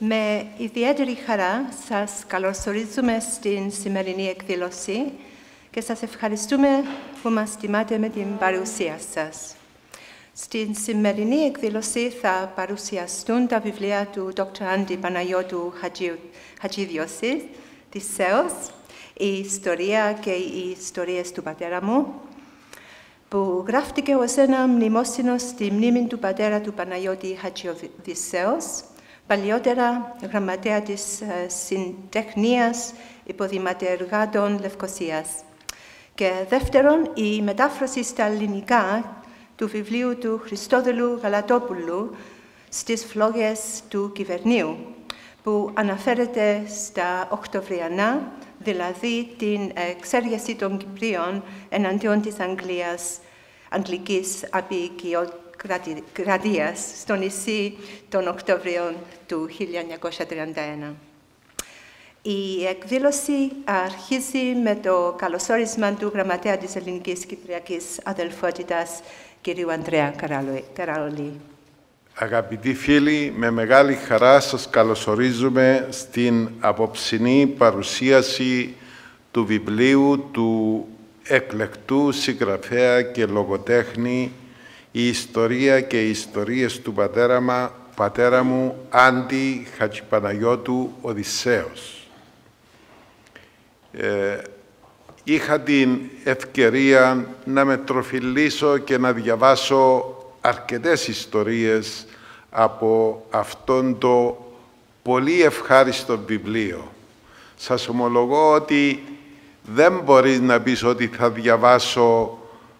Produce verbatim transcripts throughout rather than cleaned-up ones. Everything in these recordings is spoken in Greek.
Με ιδιαίτερη χαρά σας καλωσορίζουμε στην σημερινή εκδήλωση και σας ευχαριστούμε που μας τιμάτε με την παρουσία σας. Στην σημερινή εκδήλωση θα παρουσιαστούν τα βιβλία του Δόκτωρ Άντι Παναγιώτου Χατζηδιώση, «Οδυσσέος», η ιστορία και οι ιστορίες του πατέρα μου, που γράφτηκε ως ένα μνημόσυνο στη μνήμη του πατέρα του Παναγιώτη Χατζηδιώσεως, παλιότερα γραμματέα της Συντεχνίας Υποδηματεργάτων Λευκωσίας. Και δεύτερον, η μετάφραση στα ελληνικά του βιβλίου του Χριστόδουλου Γαλατόπουλου στις φλόγες του Κυβερνίου, που αναφέρεται στα Οκτωβριανά, δηλαδή την εξέργεση των Κυπρίων εναντίον της Αγγλίας, αγγλικής αποικιοκρατίας στο νησί των Οκτωβρίων του χίλια εννιακόσια τριάντα ένα. Η εκδήλωση αρχίζει με το καλωσόρισμα του Γραμματέα της Ελληνικής Κυπριακής Αδελφότητας, κ. Ανδρέα Καραολή. Αγαπητοί φίλοι, με μεγάλη χαρά σας καλωσορίζουμε στην απόψινή παρουσίαση του βιβλίου του εκλεκτού συγγραφέα και λογοτέχνη «Η ιστορία και οι ιστορίες του πατέρα, μα, πατέρα μου Άντι Χατζηπαναγιώτου Οδυσσέος». Ε, είχα την ευκαιρία να με τροφιλήσω και να διαβάσω αρκετές ιστορίες από αυτόν το πολύ ευχάριστο βιβλίο. Σας ομολογώ ότι δεν μπορείς να πεις ότι θα διαβάσω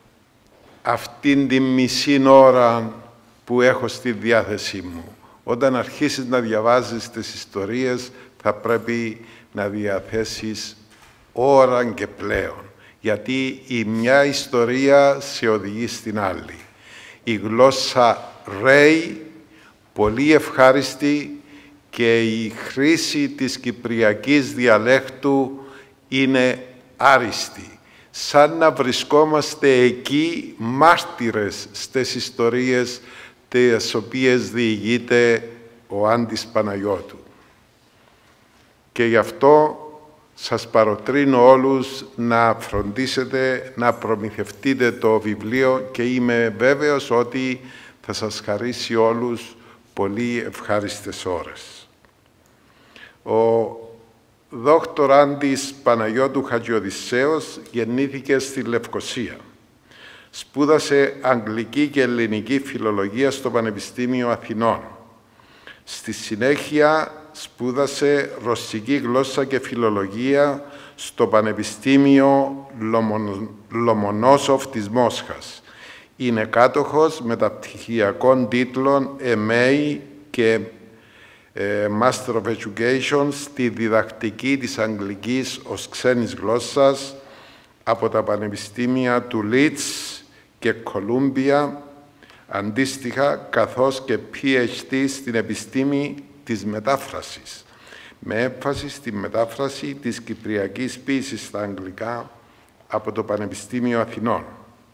αυτήν τη μισή ώρα που έχω στη διάθεσή μου. Όταν αρχίσεις να διαβάζεις τις ιστορίες, θα πρέπει να διαθέσεις ώρα και πλέον. Γιατί η μια ιστορία σε οδηγεί στην άλλη. Η γλώσσα ρέει, πολύ ευχάριστη, και η χρήση της κυπριακής διαλέκτου είναι άριστη. Σαν να βρισκόμαστε εκεί μάρτυρες στις ιστορίες τις οποίες διηγείται ο Άντης Παναγιώτου. Και γι' αυτό σας παροτρύνω όλους να φροντίσετε, να προμηθευτείτε το βιβλίο και είμαι βέβαιος ότι θα σας χαρίσει όλους πολύ ευχάριστες ώρες. Ο Δόκτωρ Άντης Παναγιώτου Χατζηδιώσεως γεννήθηκε στη Λευκωσία. Σπούδασε αγγλική και ελληνική φιλολογία στο Πανεπιστήμιο Αθηνών. Στη συνέχεια σπούδασε ρωσική γλώσσα και φιλολογία στο Πανεπιστήμιο Λομονόσοφ της Μόσχας. Είναι κάτοχος μεταπτυχιακών τίτλων εμ έι και ε, Master of Education στη διδακτική της αγγλικής ως ξένης γλώσσας από τα Πανεπιστήμια του Λίτς και Κολούμπια, αντίστοιχα, καθώς και πι έιτς ντι στην επιστήμη της μετάφρασης, με έμφαση στη μετάφραση της κυπριακής ποίησης στα αγγλικά από το Πανεπιστήμιο Αθηνών.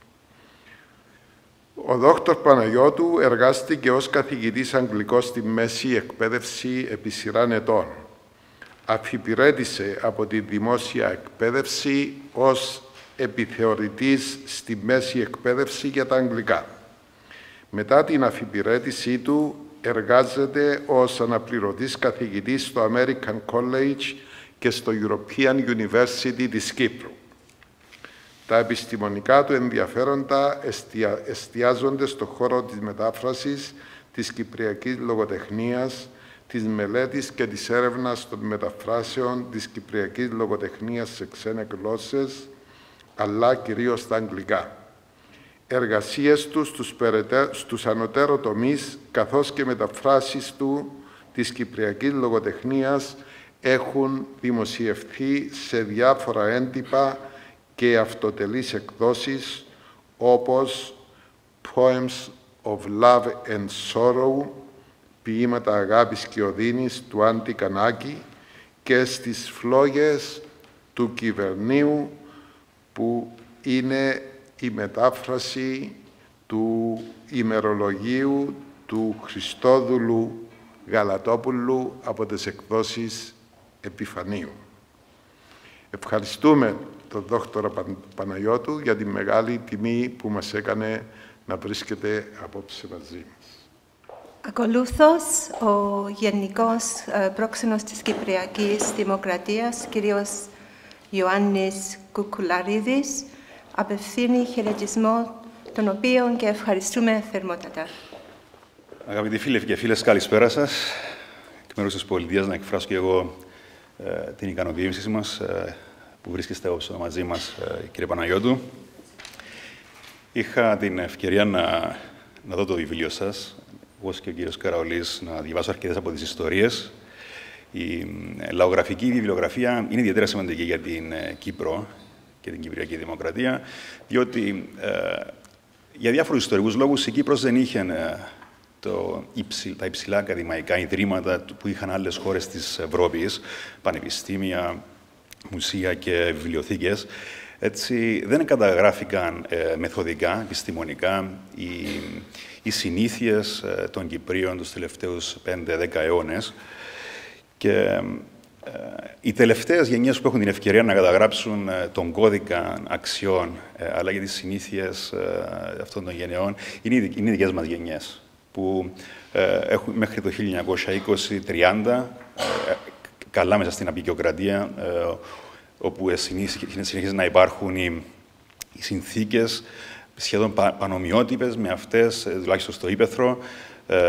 Ο Δόκτωρ Παναγιώτου εργάστηκε ως καθηγητής αγγλικός στη μέση εκπαίδευση επί σειράν ετών. Αφιπηρέτησε από τη δημόσια εκπαίδευση ως επιθεωρητής στη μέση εκπαίδευση για τα αγγλικά. Μετά την αφιπηρέτησή του, εργάζεται ως αναπληρωτής καθηγητής στο American College και στο European University της Κύπρου. Τα επιστημονικά του ενδιαφέροντα εστια... εστιάζονται στον χώρο της μετάφρασης, της κυπριακής λογοτεχνίας, της μελέτης και της έρευνας των μεταφράσεων της κυπριακής λογοτεχνίας σε ξένες γλώσσες, αλλά κυρίως στα αγγλικά. Εργασίες του στους, περαιτέ... στους ανωτέρω τομείς, καθώς και μεταφράσεις του της κυπριακής λογοτεχνίας έχουν δημοσιευθεί σε διάφορα έντυπα και αυτοτελείς εκδόσεις, όπως Poems of Love and Sorrow, ποίηματα αγάπης και οδύνης του Άντι Κανάκη, και στις φλόγες του Κυβερνίου, που είναι η μετάφραση του ημερολογίου του Χριστόδουλου Γαλατόπουλου από τις εκδόσεις Επιφανίου. Ευχαριστούμε τον δόκτωρα Παναγιώτου για τη μεγάλη τιμή που μας έκανε να βρίσκεται απόψε μαζί μας. Ακολούθως, ο Γενικός Πρόξενος της Κυπριακής Δημοκρατίας, κύριος Ιωάννης Κουκουλαρίδης, απευθύνει χαιρετισμό, τον οποίο και ευχαριστούμε θερμότατα. Αγαπητοί φίλοι και φίλες, καλησπέρα σας. Εκ μέρους της πολιτείας να εκφράσω και εγώ ε, την ικανοποίησή μας ε, που βρίσκεστε εδώ μαζί μας, ε, κύριε Παναγιώτου. Είχα την ευκαιρία να, να δω το βιβλίο σας, όπως και ο κύριος Καραολής, να διαβάσω αρκετές από τις ιστορίες. Η ε, λαογραφική βιβλιογραφία είναι ιδιαίτερα σημαντική για την ε, Κύπρο και την Κυπριακή Δημοκρατία, διότι ε, για διάφορους ιστορικούς λόγους η Κύπρος δεν είχε ε, το υψη, τα υψηλά ακαδημαϊκά ιδρύματα που είχαν άλλες χώρες της Ευρώπης, πανεπιστήμια, μουσεία και βιβλιοθήκες. Έτσι, δεν καταγράφηκαν ε, μεθοδικά, επιστημονικά, οι, οι συνήθειες ε, των Κυπρίων τους τελευταίους πέντε δέκα αιώνες. Και ε, οι τελευταίες γενιές που έχουν την ευκαιρία να καταγράψουν ε, τον κώδικα αξιών, ε, αλλά και τις συνήθειες ε, αυτών των γενεών, είναι, είναι οι δικές μας γενιές, που ε, έχουν μέχρι το χίλια εννιακόσια είκοσι τριάντα, ε, καλά μέσα στην αποικιοκρατία, ε, όπου συνεχίζουν να υπάρχουν οι, οι συνθήκες σχεδόν πα, πανομοιότυπες με αυτές, ε, τουλάχιστον στο ύπαιθρο, ε,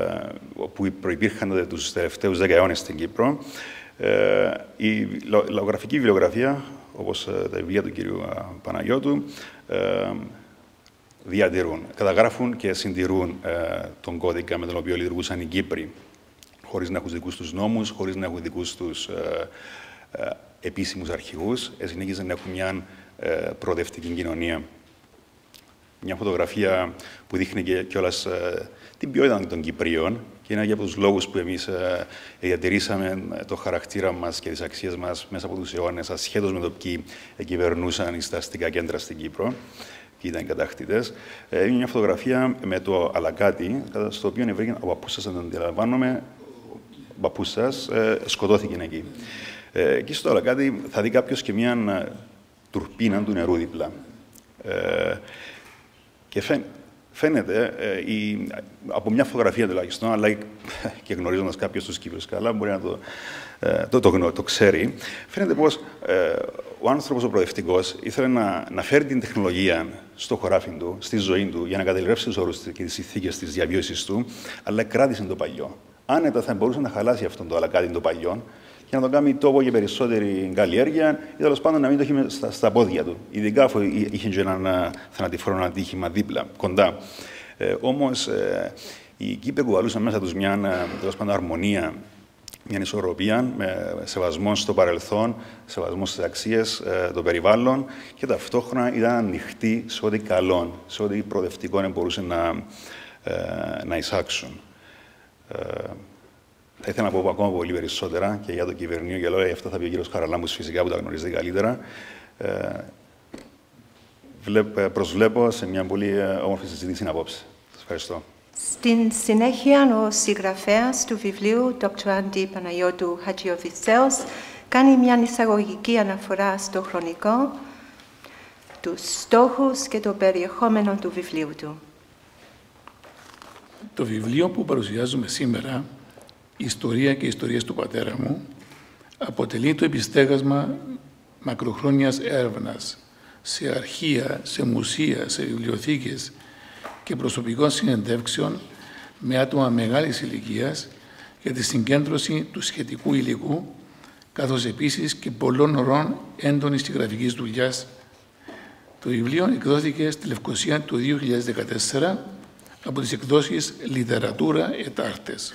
που προϋπήρχαν τους τελευταίους δέκα αιώνες στην Κύπρο. Ε, η λαογραφική βιβλιογραφία, όπως ε, τα βιβλία του κυρίου Παναγιώτου, ε, διατηρούν, καταγράφουν και συντηρούν ε, τον κώδικα με τον οποίο λειτουργούσαν οι Κύπροι, χωρίς να έχουν δικούς τους νόμους, χωρίς να έχουν δικούς τους ε, ε, επίσημους αρχηγούς, ε, συνέχιζαν να έχουν μια ε, προοδευτική κοινωνία. Μια φωτογραφία που δείχνει και κιόλας ε, την ποιότητα των Κυπρίων και είναι και από τους λόγους που εμείς ε, διατηρήσαμε το χαρακτήρα μας και τις αξίες μας μέσα από τους αιώνες, ασχέτως με το ποιοι κυβερνούσαν στα αστικά κέντρα στην Κύπρο και ήταν κατακτητές. Ε, είναι μια φωτογραφία με το Αλακάτι, στο οποίο βρήκε ο παππούς σας, αν τον αντιλαμβάνομαι, ο παππούς σας ε, σκοτώθηκε εκεί. Ε, εκεί στο Αλακάτι θα δει κάποιος και μια τουρπίνα του νερού δίπλα. Ε, και φαίν, φαίνεται, ε, η, από μια φωτογραφία τουλάχιστον, αλλά και γνωρίζοντας κάποιος τους Κύπρους καλά, μπορεί να το, ε, το, το, το, το ξέρει, φαίνεται πως ε, ο άνθρωπος ο προοδευτικός ήθελε να, να φέρει την τεχνολογία στο χωράφι του, στη ζωή του, για να κατελρεύσει τους όρους και τις συνθήκες της διαβίωσης του, αλλά κράτησε το παλιό. Άνετα θα μπορούσε να χαλάσει αυτόν το Αλακάτι το παλιό και να τον κάνει τόπο για περισσότερη καλλιέργεια ή τέλος πάντων να μην το έχει στα, στα πόδια του. Ειδικά αφού είχε και ένα θανατηφόρο ατύχημα δίπλα, κοντά. Ε, όμως ε, οι Κύπροι κουβαλούσαν μέσα τους μια τέλος πάντων αρμονία, μια ισορροπία, με σεβασμό στο παρελθόν, σεβασμό στις αξίες ε, των περιβάλλων και ταυτόχρονα ήταν ανοιχτοί σε ό,τι καλό, σε ό,τι προοδευτικό μπορούσε να, ε, να εισάξουν. Ε, θα ήθελα να πω ακόμα πολύ περισσότερα και για το κυβερνείο και λόγια, αυτά θα πει ο κύριος Χαραλάμπους φυσικά που τα γνωρίζετε καλύτερα. Ε, προσβλέπω σε μια πολύ όμορφη συζήτηση απόψε. Σας ευχαριστώ. Στην συνέχεια, ο συγγραφέας του βιβλίου, δόκτωρ Άντι Παναγιώτου Χατζιωβησέος, κάνει μια εισαγωγική αναφορά στο χρονικό, τους στόχους και το περιεχόμενο του βιβλίου του. Το βιβλίο που παρουσιάζουμε σήμερα, «Η ιστορία και οι ιστορίες του πατέρα μου», αποτελεί το επιστέγασμα μακροχρόνιας έρευνας σε αρχεία, σε μουσεία, σε βιβλιοθήκες και προσωπικών συνεντεύξεων με άτομα μεγάλης ηλικίας για τη συγκέντρωση του σχετικού υλικού, καθώς επίσης και πολλών ωρών έντονης συγγραφικής δουλειάς. Το βιβλίο εκδόθηκε στη Λευκοσία το δύο χιλιάδες δεκατέσσερα από τις εκδόσεις Λιτερατούρα et Artes.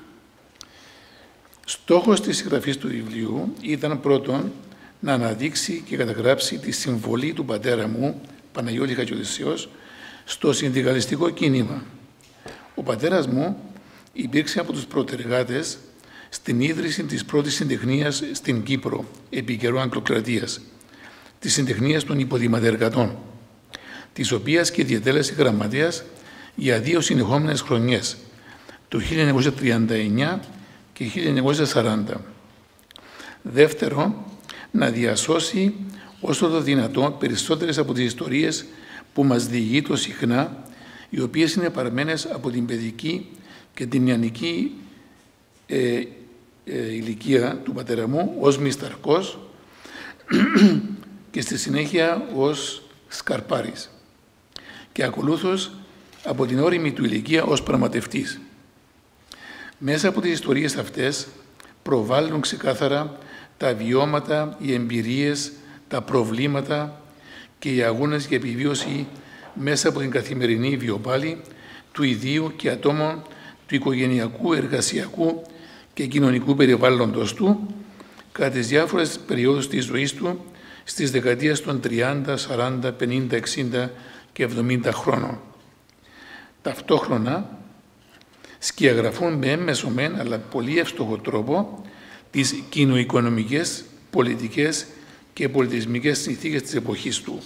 Στόχος της συγγραφής του βιβλίου ήταν πρώτον να αναδείξει και καταγράψει τη συμβολή του πατέρα μου, Παναγιώτη Χατζιωβησέως, στο συνδικαλιστικό κίνημα. Ο πατέρας μου υπήρξε από τους πρωτεργάτες στην ίδρυση της πρώτης συντεχνίας στην Κύπρο, επί καιρού Αγγλοκρατίας, της συντεχνίας των υποδηματεργατών, της οποίας και διετέλεσε γραμματέας για δύο συνεχόμενες χρονιές, το χίλια εννιακόσια τριάντα εννιά και χίλια εννιακόσια σαράντα. Δεύτερο, να διασώσει όσο το δυνατόν περισσότερες από τις ιστορίες που μας διηγείται συχνά, οι οποίες είναι παρμένες από την παιδική και την νεανική ε, ε, ηλικία του πατέρα μου ως Μισταρκός και στη συνέχεια ως Σκαρπάρης και ακολούθως από την όριμη του ηλικία ως πραγματευτής. Μέσα από τις ιστορίες αυτές προβάλλουν ξεκάθαρα τα βιώματα, οι εμπειρίες, τα προβλήματα και οι αγώνες για επιβίωση μέσα από την καθημερινή βιοπάλη του ιδίου και ατόμων του οικογενειακού, εργασιακού και κοινωνικού περιβάλλοντος του κατά τις διάφορες περιόδους της ζωής του στις δεκαετίες των τριάντα, σαράντα, πενήντα, εξήντα και εβδομήντα χρόνων. Ταυτόχρονα σκιαγραφούν με έμμεσο μεν αλλά πολύ εύστοχο τρόπο τις κοινοοικονομικές, πολιτικές και πολιτισμικές συνθήκες της εποχής του.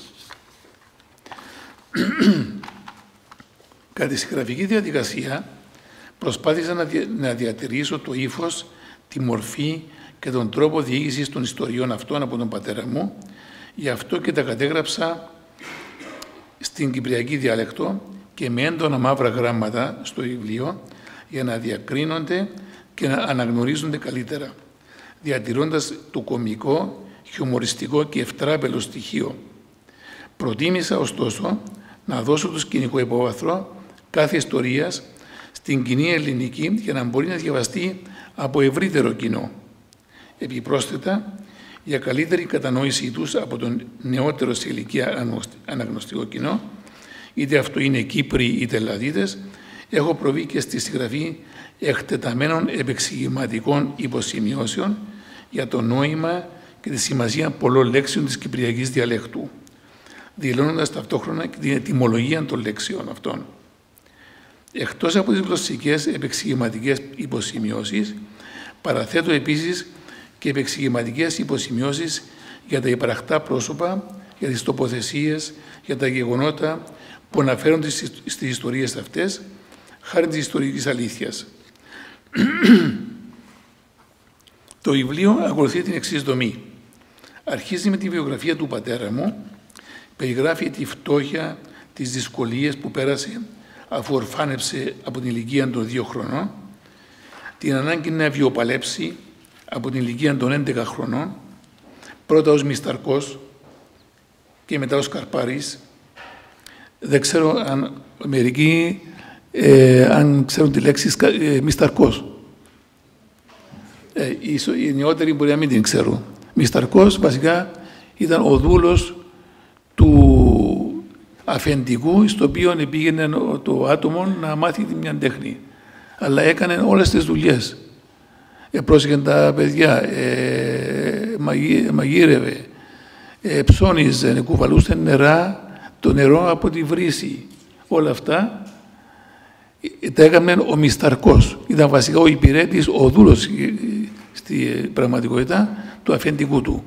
Κατά τη συγγραφική διαδικασία προσπάθησα να, δια, να διατηρήσω το ύφος, τη μορφή και τον τρόπο διήγησης των ιστοριών αυτών από τον πατέρα μου, γι' αυτό και τα κατέγραψα στην κυπριακή διάλεκτο και με έντονα μαύρα γράμματα στο βιβλίο για να διακρίνονται και να αναγνωρίζονται καλύτερα, διατηρώντας το κωμικό, χιουμοριστικό και ευτράπελο στοιχείο. Προτίμησα, ωστόσο, να δώσω το σκηνικό υπόβαθρο κάθε ιστορίας στην κοινή ελληνική για να μπορεί να διαβαστεί από ευρύτερο κοινό. Επιπρόσθετα, για καλύτερη κατανόησή τους από τον νεότερο σε ηλικία αναγνωστικό κοινό, είτε αυτό είναι Κύπροι είτε Ελλαδίτες, έχω προβεί και στη συγγραφή εκτεταμένων επεξηγηματικών υποσημειώσεων για το νόημα και τη σημασία πολλών λέξεων της κυπριακής διαλέκτου, δηλώνοντας ταυτόχρονα και την ετυμολογία των λέξεων αυτών. Εκτός από τις γλωσσικές επεξηγηματικές υποσημειώσεις, παραθέτω επίσης και επεξηγηματικές υποσημειώσεις για τα υπαραχτά πρόσωπα, για τις τοποθεσίες, για τα γεγονότα που αναφέρονται στις ιστορίες αυτές, χάρη της ιστορικής αλήθειας. Το βιβλίο ακολουθεί την εξής δομή. Αρχίζει με τη βιογραφία του πατέρα μου, περιγράφει τη φτώχεια, τις δυσκολίες που πέρασε αφού ορφάνεψε από την ηλικία των δύο χρονών, την ανάγκη να βιοπαλέψει από την ηλικία των έντεκα χρονών, πρώτα ως Μισταρκός και μετά ως Καρπάρης. Δεν ξέρω αν μερικοί ε, αν ξέρουν τη λέξη ε, Μισταρκός. Ε, οι, οι νεότεροι μπορεί να μην την ξέρουν. Μισταρκός βασικά ήταν ο δούλος του αφεντικού, στο οποίο πήγαινε το άτομο να μάθει μια τέχνη. Αλλά έκανε όλες τις δουλειές. Ε, πρόσεχε τα παιδιά, ε, μαγεί, μαγείρευε, ε, ψώνιζε, κουβαλούσε νερά, το νερό από τη βρύση. Όλα αυτά τα έκαμε ο Μισταρκός. Ήταν βασικά ο υπηρέτης, ο δούλος στη πραγματικότητα του αφεντικού του.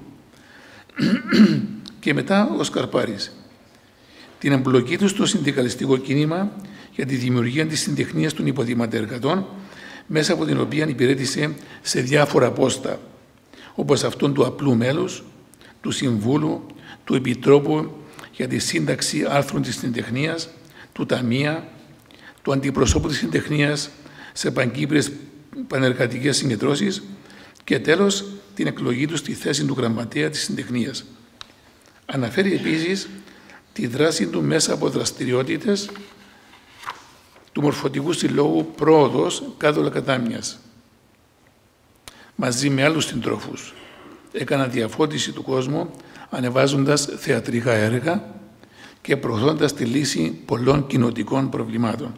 Και μετά ο Σκαρπάρης. Την εμπλοκή του στο συνδικαλιστικό κίνημα για τη δημιουργία της συντεχνίας των υποδηματεργατών, μέσα από την οποία υπηρέτησε σε διάφορα πόστα, όπως αυτόν του απλού μέλους, του Συμβούλου, του Επιτρόπου για τη σύνταξη άρθρων της συντεχνίας, του Ταμεία, του Αντιπροσώπου της συντεχνίας σε πανκύπριες πανεργατικές συγκεντρώσεις και τέλος την εκλογή του στη θέση του γραμματέα της συντεχνίας. Αναφέρει επίσης τη δράση του μέσα από δραστηριότητες του Μορφωτικού Συλλόγου Πρόοδος κάτω Λακατάμιας. Μαζί με άλλους συντρόφους έκανα διαφώτιση του κόσμου ανεβάζοντας θεατρικά έργα και προωθώντας τη λύση πολλών κοινοτικών προβλημάτων.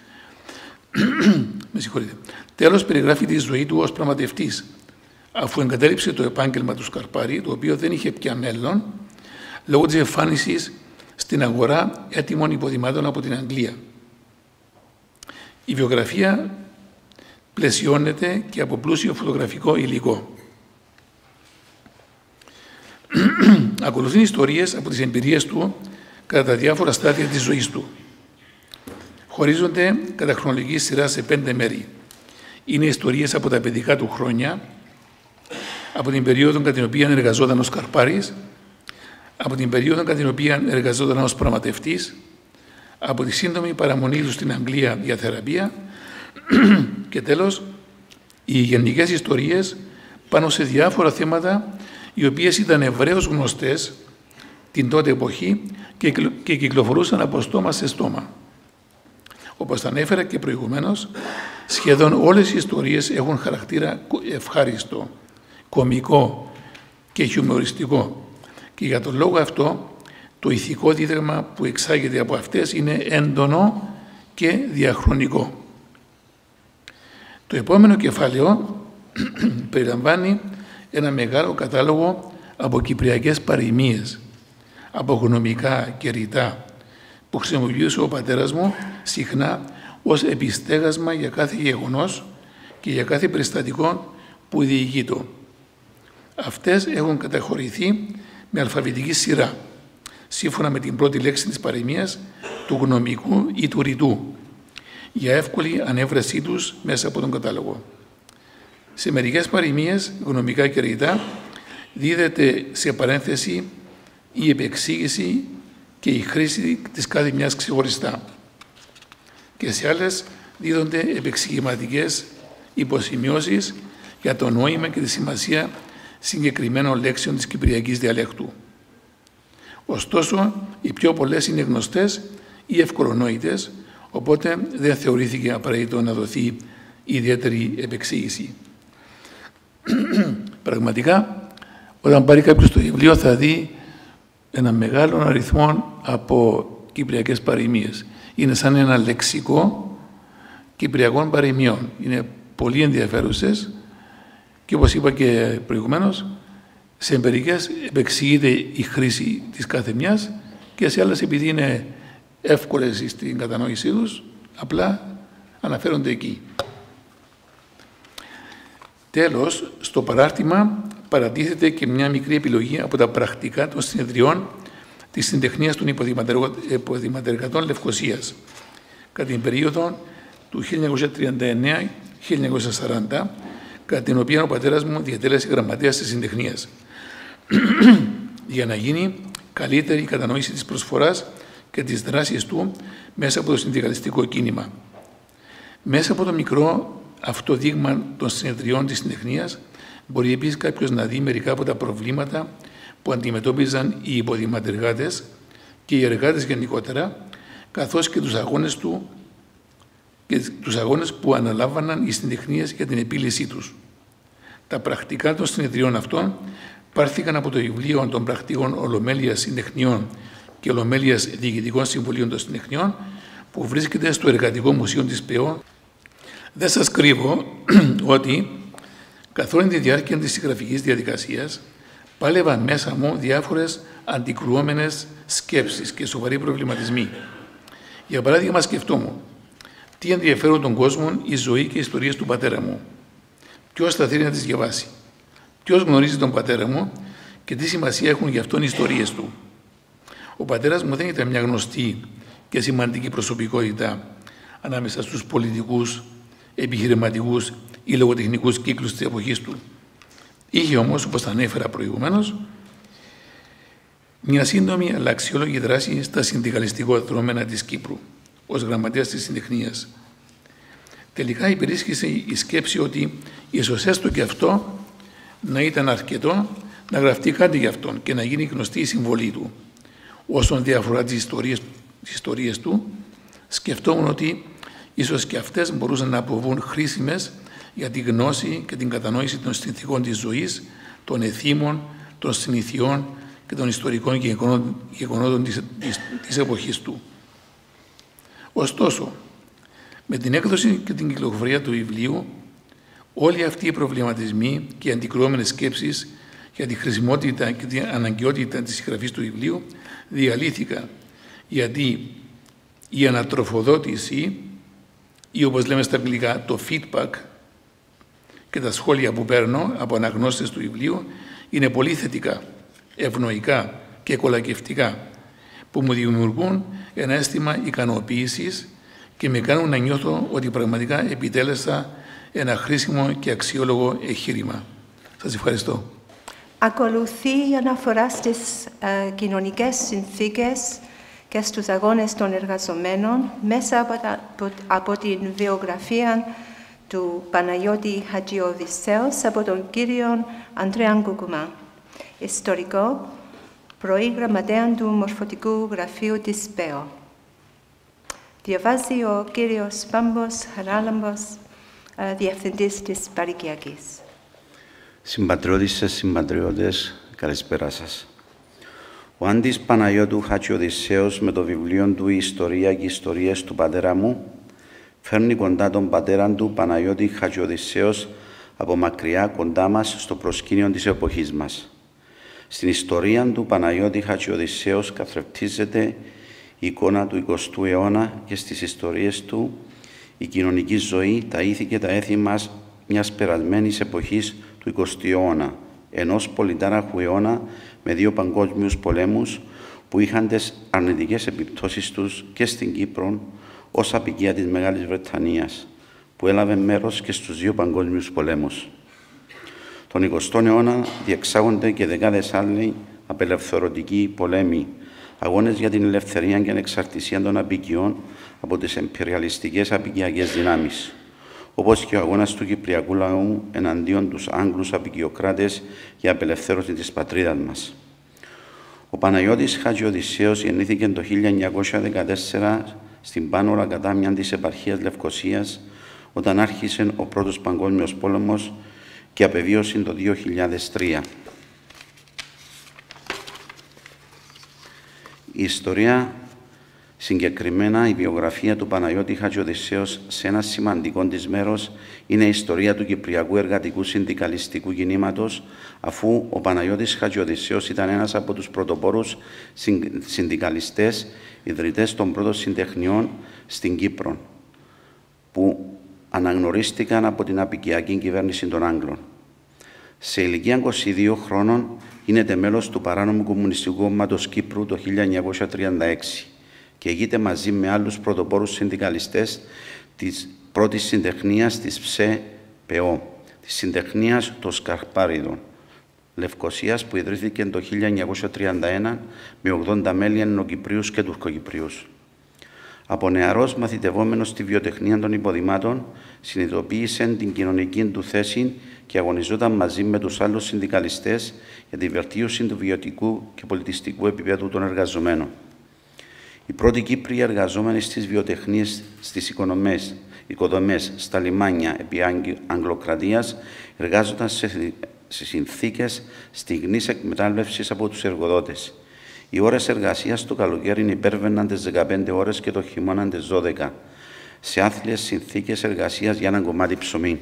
Με συγχωρείτε. Τέλος, περιγράφει τη ζωή του ως πραγματευτής, αφού εγκατέλειψε το επάγγελμα του Σκαρπάρη, το οποίο δεν είχε πια μέλλον, λόγω της εμφάνισης στην αγορά έτοιμων υποδημάτων από την Αγγλία. Η βιογραφία πλαισιώνεται και από πλούσιο φωτογραφικό υλικό. Ακολουθούν ιστορίες από τις εμπειρίες του κατά τα διάφορα στάδια της ζωής του. Χωρίζονται κατά χρονολογική σειρά σε πέντε μέρη. Είναι ιστορίες από τα παιδικά του χρόνια, από την περίοδο κατά την οποία εργαζόταν ως καρπάρης, από την περίοδο κατά την οποία εργαζόταν ως πραγματευτής, από τη σύντομη παραμονή του στην Αγγλία για θεραπεία και τέλος, οι γενικές ιστορίες πάνω σε διάφορα θέματα οι οποίες ήταν ευρέως γνωστές την τότε εποχή και κυκλοφορούσαν από στόμα σε στόμα. Όπως τα ανέφερα και προηγουμένως, σχεδόν όλες οι ιστορίες έχουν χαρακτήρα ευχάριστο, κωμικό και χιουμοριστικό. Και για τον λόγο αυτό, το ηθικό δίδαγμα που εξάγεται από αυτές είναι έντονο και διαχρονικό. Το επόμενο κεφάλαιο περιλαμβάνει ένα μεγάλο κατάλογο από κυπριακές παροιμίες, από γνωμικά και ρητά, που χρησιμοποιούσε ο πατέρας μου συχνά ως επιστέγασμα για κάθε γεγονός και για κάθε περιστατικό που διηγείτο. Αυτές έχουν καταχωρηθεί με αλφαβητική σειρά, σύμφωνα με την πρώτη λέξη της παροιμίας, του γνωμικού ή του ρητού, για εύκολη ανέβρεσή τους μέσα από τον κατάλογο. Σε μερικές παροιμίες, γνωμικά και ρητά, δίδεται σε παρένθεση η επεξήγηση και η χρήση της κάθε μιας ξεχωριστά. Και σε άλλες δίδονται επεξηγηματικές υποσημειώσεις για το νόημα και τη σημασία συγκεκριμένων λέξεων της κυπριακής διαλέκτου. Ωστόσο, οι πιο πολλές είναι γνωστές ή ευκολονόητες, οπότε δεν θεωρήθηκε απαραίτητο να δοθεί ιδιαίτερη επεξήγηση. Πραγματικά, όταν πάρει κάποιος το βιβλίο θα δει ένα μεγάλο αριθμό από κυπριακές παροιμίες. Είναι σαν ένα λεξικό κυπριακών παροιμιών. Είναι πολύ ενδιαφέρουσες και όπως είπα και προηγουμένως, σε μερικές επεξηγείται η χρήση της κάθε μιας και σε άλλες, επειδή είναι εύκολες στην κατανόησή τους, απλά αναφέρονται εκεί. Τέλος, στο παράρτημα παρατίθεται και μια μικρή επιλογή από τα πρακτικά των συνεδριών της συντεχνίας των υποδηματεργατών Λευκωσίας κατά την περίοδο του χίλια εννιακόσια τριάντα εννέα με χίλια εννιακόσια σαράντα, κατά την οποία ο πατέρας μου διατέλεσε γραμματέας της συντεχνίας, για να γίνει καλύτερη η κατανόηση της προσφοράς και της δράσης του μέσα από το συνδικαλιστικό κίνημα. Μέσα από το μικρό αυτό δείγμα των συνεδριών της συντεχνίας μπορεί επίσης κάποιος να δει μερικά από τα προβλήματα που αντιμετώπιζαν οι υποδηματεργάτες και οι εργάτες γενικότερα, καθώς και τους αγώνες, του, και τους αγώνες που αναλάμβαναν οι συντεχνίες για την επίλυσή τους. Τα πρακτικά των συνεδριών αυτών πάρθηκαν από το βιβλίο των πρακτικών Ολομέλειας Συντεχνιών και Ολομέλειας Διοικητικών Συμβουλίων των Συντεχνιών, που βρίσκεται στο Εργατικό Μουσείο της ΠΕΟ. Δεν σας κρύβω ότι καθ' όλη τη διάρκεια της συγγραφικής διαδικασίας πάλευαν μέσα μου διάφορες αντικρουόμενες σκέψεις και σοβαροί προβληματισμοί. Για παράδειγμα, σκεφτόμουν τι ενδιαφέρουν τον κόσμο η ζωή και οι ιστορίες του πατέρα μου. Ποιος θα θέλει να τις διαβάσει. Ποιος γνωρίζει τον πατέρα μου και τι σημασία έχουν γι' αυτόν οι ιστορίες του. Ο πατέρας μου δεν ήταν μια γνωστή και σημαντική προσωπικότητα ανάμεσα στους πολιτικούς, επιχειρηματικούς ή λογοτεχνικούς κύκλους της εποχής του. Είχε όμως, όπως τα ανέφερα προηγουμένως, μια σύντομη αλλά αξιόλογη δράση στα συνδικαλιστικό δρόμενα της Κύπρου, ως γραμματέας της συντεχνίας. Τελικά υπερίσχυσε η σκέψη ότι ίσως έστω και αυτό να ήταν αρκετό να γραφτεί κάτι για αυτόν και να γίνει γνωστή η συμβολή του. Όσον διαφορά τις ιστορίες, τις ιστορίες του, σκεφτόμουν ότι ίσως και αυτές μπορούσαν να αποβούν χρήσιμες για τη γνώση και την κατανόηση των συνθηκών της ζωής, των εθήμων, των συνηθιών και των ιστορικών γεγονότων της, της, της εποχής του. Ωστόσο, με την έκδοση και την κυκλοφορία του βιβλίου, όλοι αυτοί οι προβληματισμοί και οι αντικρουόμενες σκέψεις για τη χρησιμότητα και την αναγκαιότητα της συγγραφής του βιβλίου διαλύθηκαν, γιατί η ανατροφοδότηση ή, όπως λέμε στα αγγλικά, το feedback και τα σχόλια που παίρνω από αναγνώστες του βιβλίου είναι πολύ θετικά, ευνοϊκά και κολακευτικά, που μου δημιουργούν ένα αίσθημα ικανοποίησης και με κάνουν να νιώθω ότι πραγματικά επιτέλεσα ένα χρήσιμο και αξιόλογο εγχείρημα. Σας ευχαριστώ. Ακολουθεί η αναφορά στις uh, κοινωνικές συνθήκες και στους αγώνες των εργαζομένων μέσα από, τα, από, από την βιογραφία του Παναγιώτη Χατζιωδησέως από τον κύριο Ανδρέα Γκουκουμά, ιστορικό, πρώην γραμματέα του Μορφωτικού Γραφείου της ΠΕΟ. Διαβάζει ο κύριος Πάμπος Χαράλαμπος, διευθυντής της Παροικιακής. Συμπατριώτισσες, συμπατριώτες, καλησπέρα σας. Ο Άντης Παναγιώτου Χατζιωδησέως με το βιβλίο του «Η ιστορία και οι ιστορίες του πατέρα μου» φέρνει κοντά τον πατέρα του Παναγιώτη Χατζιωδησέως από μακριά κοντά μας στο προσκήνιο της εποχής μας. Στην ιστορία του Παναγιώτη Χατζιωδησέως καθρεφτίζεται η εικόνα του εικοστού αιώνα και στις ιστορίες του η κοινωνική ζωή, τα ήθη και τα έθη μας μιας περασμένης εποχής του εικοστού αιώνα, ενός πολυτάραχου αιώνα με δύο παγκόσμιους πολέμους που είχαν τις αρνητικές επιπτώσεις τους και στην Κύπρο ως αποικία της Μεγάλης Βρετανίας, που έλαβε μέρος και στους δύο παγκόσμιους πολέμους. Τον εικοστό αιώνα διεξάγονται και δεκάδες άλλοι απελευθερωτικοί πολέμοι, αγώνες για την ελευθερία και ανεξαρτησία των αποικιών από τις εμπειριαλιστικές αποικιακές δυνάμεις, όπως και ο αγώνας του Κυπριακού λαού εναντίον τους Άγγλους αποικιοκράτες για απελευθέρωση της πατρίδας μας. Ο Παναγιώτης Χατζιωδησέως γεννήθηκε το χίλια εννιακόσια δεκατέσσερα στην Πάνω Ρακατάμια της επαρχίας Λευκωσίας, όταν άρχισε ο Πρώτος Παγκόσμιος Πόλεμος και απεβίωσε το δύο χιλιάδες τρία. Η ιστορία, συγκεκριμένα η βιογραφία του Παναγιώτη Χατζιωδησέως σε ένα σημαντικό της μέρος, είναι η ιστορία του Κυπριακού Εργατικού Συνδικαλιστικού Κινήματος, αφού ο Παναγιώτης Χατζιωδησέως ήταν ένας από τους πρωτοπόρους συνδικαλιστές, ιδρυτές των πρώτων συντεχνιών στην Κύπρο, που αναγνωρίστηκαν από την αποικιακή κυβέρνηση των Άγγλων. Σε ηλικία είκοσι δύο χρόνων γίνεται μέλος του Παράνομου Κομμουνιστικού Κόμματος Κύπρου το χίλια εννιακόσια τριάντα έξι και ηγείται μαζί με άλλους πρωτοπόρους συνδικαλιστές της πρώτης συντεχνίας της ΨΕ-ΠΕΟ, της συντεχνίας των Σκαρπάριδων Λευκωσίας, που ιδρύθηκε το χίλια εννιακόσια τριάντα ένα με ογδόντα μέλη Ελληνοκυπρίους και Τουρκοκυπρίους. Από νεαρός μαθητευόμενος στη βιοτεχνία των υποδημάτων, συνειδητοποίησε την κοινωνική του θέση και αγωνιζόταν μαζί με τους άλλους συνδικαλιστές για τη βελτίωση του βιωτικού και πολιτιστικού επίπεδου των εργαζομένων. Οι πρώτοι Κύπριοι εργαζόμενοι στις βιοτεχνίες, στις οικονομές, οικοδομές, στα λιμάνια επί Αγγλοκρατίας εργάζονταν σε, σε συνθήκες στιγνής εκμετάλλευσης από τους εργοδότες. Οι ώρες εργασίας το καλοκαίρι υπέρβαιναν τις δεκαπέντε ώρες και το χειμώνα τις δώδεκα, σε άθλιες συνθήκες εργασίας για ένα κομμάτι ψωμί.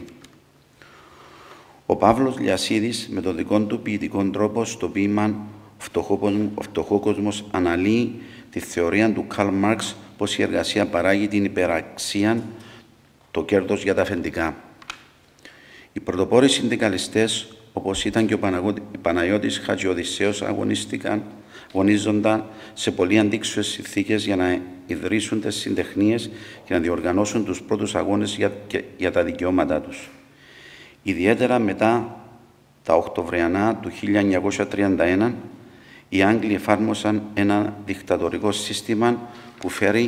Ο Παύλος Λιασίδης, με τον δικό του ποιητικό τρόπο, στο ποίημα «Ο φτωχόκοσμος» αναλύει τη θεωρία του Καρλ Μάρξ πως η εργασία παράγει την υπεραξία, το κέρδος για τα αφεντικά. Οι πρωτοπόροι συνδικαλιστές, όπως ήταν και ο Παναγιώτης Χατζιωδησέως, αγωνίστηκαν αγωνίζονταν σε πολύ αντίξωες συνθήκες για να ιδρύσουν τις συντεχνίες και να διοργανώσουν τους πρώτους αγώνες για, για τα δικαιώματά τους. Ιδιαίτερα μετά τα Οκτωβριανά του χίλια εννιακόσια τριάντα ένα, οι Άγγλοι εφάρμοσαν ένα δικτατορικό σύστημα που φέρει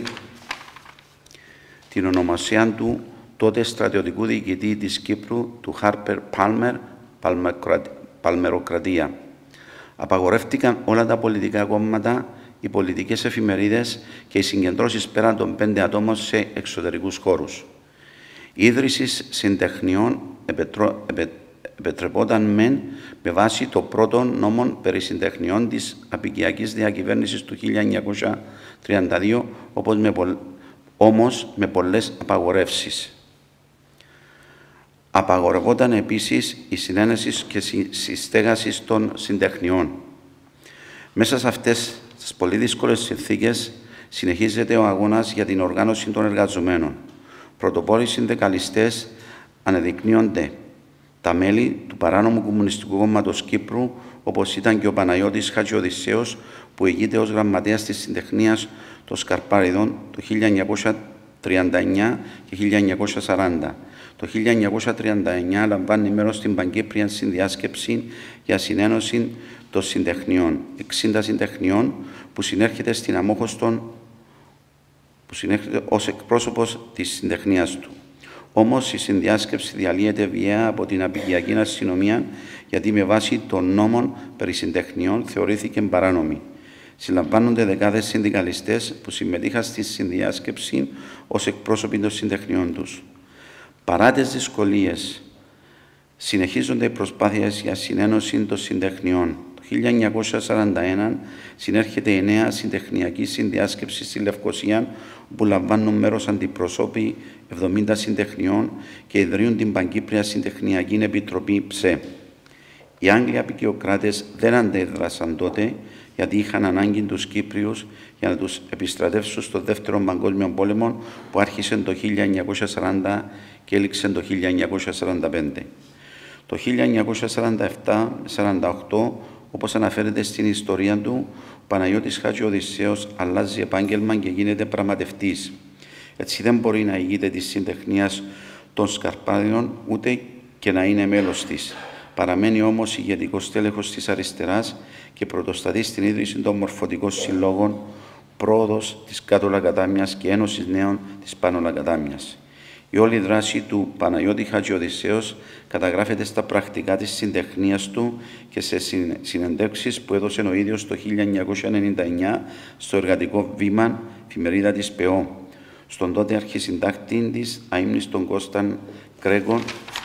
την ονομασία του τότε στρατιωτικού διοικητή της Κύπρου, του Χάρπερ Πάλμερ, Παλμεροκρατία. Απαγορεύτηκαν όλα τα πολιτικά κόμματα, οι πολιτικές εφημερίδες και οι συγκεντρώσεις πέραν των πέντε ατόμων σε εξωτερικούς χώρους. Η ίδρυση συντεχνιών επιτρεπόταν μεν με βάση το πρώτο νόμο περί συντεχνιών της αποικιακής διακυβέρνησης του χίλια εννιακόσια τριάντα δύο, όπως με πολλ... όμως με πολλές απαγορεύσεις. Απαγορευόταν επίσης η συνένεση και συστέγαση των συντεχνιών. Μέσα σε αυτές τις πολύ δύσκολες συνθήκες συνεχίζεται ο αγώνας για την οργάνωση των εργαζομένων. Πρωτοπόροι συνδικαλιστές ανεδεικνύονται τα μέλη του Παράνομου Κομμουνιστικού Κόμματος Κύπρου, όπως ήταν και ο Παναγιώτης Χατζιωδησέως, που ηγείται ως γραμματέας της συντεχνίας των Σκαρπάριδων το χίλια εννιακόσια τριάντα εννιά και χίλια εννιακόσια σαράντα, Το χίλια εννιακόσια τριάντα εννιά λαμβάνει μέρος στην Παγκύπρια Συνδιάσκεψη για Συνένωση των Συντεχνιών, εξήντα συντεχνιών, που συνέρχεται στην Αμόχωστον, που συνέρχεται ως εκπρόσωπος της συντεχνίας του. Όμως η συνδιάσκεψη διαλύεται βιαία από την Απικιακή Αστυνομία, γιατί με βάση των νόμων περί συντεχνιών θεωρήθηκε παράνομη. Συλλαμβάνονται δεκάδες συνδικαλιστές που συμμετείχαν στη συνδιάσκεψη ως εκπρόσωποι των συντεχνιών τους. Παρά τις δυσκολίες, συνεχίζονται οι προσπάθειες για συνένωση των συντεχνιών. Το χίλια εννιακόσια σαράντα ένα συνέρχεται η νέα συντεχνιακή συνδιάσκεψη στη Λευκοσία, όπου λαμβάνουν μέρος αντιπροσώποι εβδομήντα συντεχνιών και ιδρύουν την Παγκύπρια Συντεχνιακή Επιτροπή ΨΕ. Οι Άγγλοι απεικιοκράτες δεν αντέδρασαν τότε, γιατί είχαν ανάγκη τους Κύπριους για να τους επιστρατεύσουν στο Δεύτερο Παγκόσμιο Πόλεμο, που άρχισε το χίλια εννιακόσια σαράντα και έληξε το χίλια εννιακόσια σαράντα πέντε. Το χίλια εννιακόσια σαράντα επτά σαράντα οκτώ, όπως αναφέρεται στην ιστορία του, ο Παναγιώτης Χατζηοδησσέος αλλάζει επάγγελμα και γίνεται πραγματευτής. Έτσι δεν μπορεί να ηγείται της συντεχνίας των Σκαρπάδιων, ούτε και να είναι μέλος της. Παραμένει όμως ηγετικός τέλεχος της αριστεράς και πρωτοστατεί στην ίδρυση των μορφωτικών συλλόγων, πρόοδος της Κάτω Λακατάμιας και Ένωσης Νέων της Πάνω Λακατάμιας. Η όλη δράση του Παναγιώτη Χατζηοδησσέως καταγράφεται στα πρακτικά της συντεχνίας του και σε συνεντεύξεις που έδωσε ο ίδιος το χίλια εννιακόσια ενενήντα εννιά στο εργατικό βήμα εφημερίδα της ΠΕΟ, στον τότε αρχισυντάκτη της αείμνηστον Κώσταν Κρέγκον,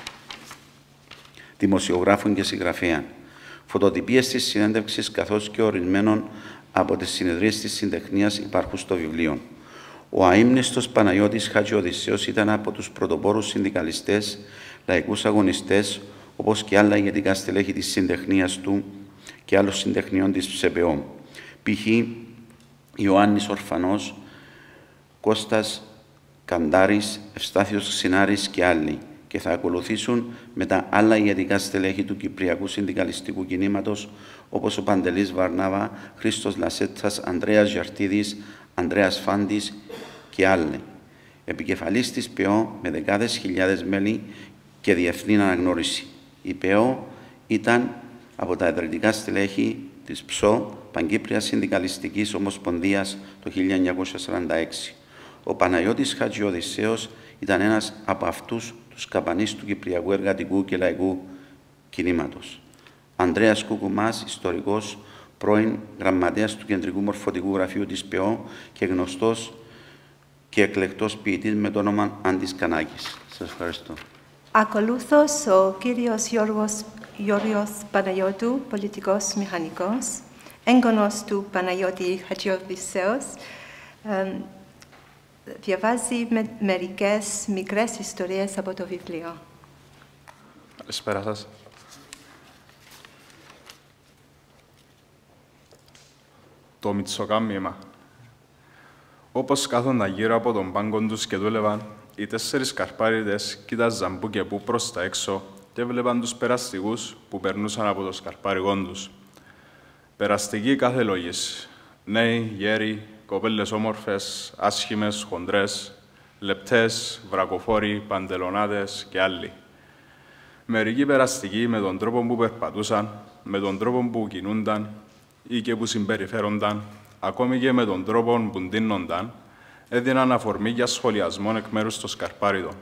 δημοσιογράφων και συγγραφέα. Φωτοτυπίες της συνέντευξης καθώς και ορισμένων από τις συνεδρίες της συντεχνίας υπάρχουν στο βιβλίο. Ο αείμνηστος Παναγιώτης Χατζηοδησσέος ήταν από τους πρωτοπόρους συνδικαλιστές, λαϊκούς αγωνιστές, όπως και άλλα ηγετικά στελέχη της συντεχνίας του και άλλων συντεχνιών της ΨΕΠΕΟ. Π.χ. Ιωάννης Ορφανός, Κώστας Καντάρης, Ευστάθιος Ξινάρης και άλλοι, και θα ακολουθήσουν μετά άλλα ηγετικά στελέχη του Κυπριακού Συνδικαλιστικού Κινήματος, όπως ο Παντελής Βαρνάβα, Χρήστος Λασέτσας, Ανδρέας Γιαρτίδης, Ανδρέας Φάντης και άλλοι. Επικεφαλής της ΠΕΟ με δεκάδες χιλιάδες μέλη και διεθνή αναγνώριση. Η ΠΕΟ ήταν από τα ιδρυτικά στελέχη της ΨΟ, Παγκύπριας Συνδικαλιστικής Ομοσπονδίας, το χίλια εννιακόσια σαράντα έξι. Ο Παναγιώτης Χατζηοδησσέος ήταν ένας από αυτούς τους καπανείς του Κυπριακού Εργατικού και Λαϊκού Κινήματος. Ανδρέας Κουκουμάς, ιστορικός, πρώην γραμματέας του Κεντρικού Μορφωτικού Γραφείου της ΠΕΟ και γνωστός και εκλεκτός ποιητής με το όνομα Άντης Κανάκης. Σας ευχαριστώ. Ακολούθως ο κύριος Γιώργος, Γιώργος Παναγιώτου, πολιτικός μηχανικός, έγγονος του Παναγιώτη Χατζηοδησσέως, ε, διαβάζει με μερικές μικρές ιστορίες από το βιβλίο. Καλησπέρα σας. Το Μητσοκάμιμα. Όπως κάθονταν γύρω από τον πάγκο τους και δούλευαν, οι τέσσερις καρπάριδες κοίταζαν που και που προς τα έξω και βλέπαν τους περαστικούς που περνούσαν από το σκαρπάριγό τους. Περαστικοί κάθε λόγης. Νέοι, γέροι, κοπέλες όμορφες, άσχημες, χοντρές, λεπτές, βρακοφόροι, παντελονάδες και άλλοι. Μερικοί περαστικοί με τον τρόπο που περπατούσαν, με τον τρόπο που κινούνταν ή και που συμπεριφέρονταν, ακόμη και με τον τρόπο που ντύνονταν, έδιναν αφορμή για σχολιασμό εκ μέρους των σκαρπάριδων.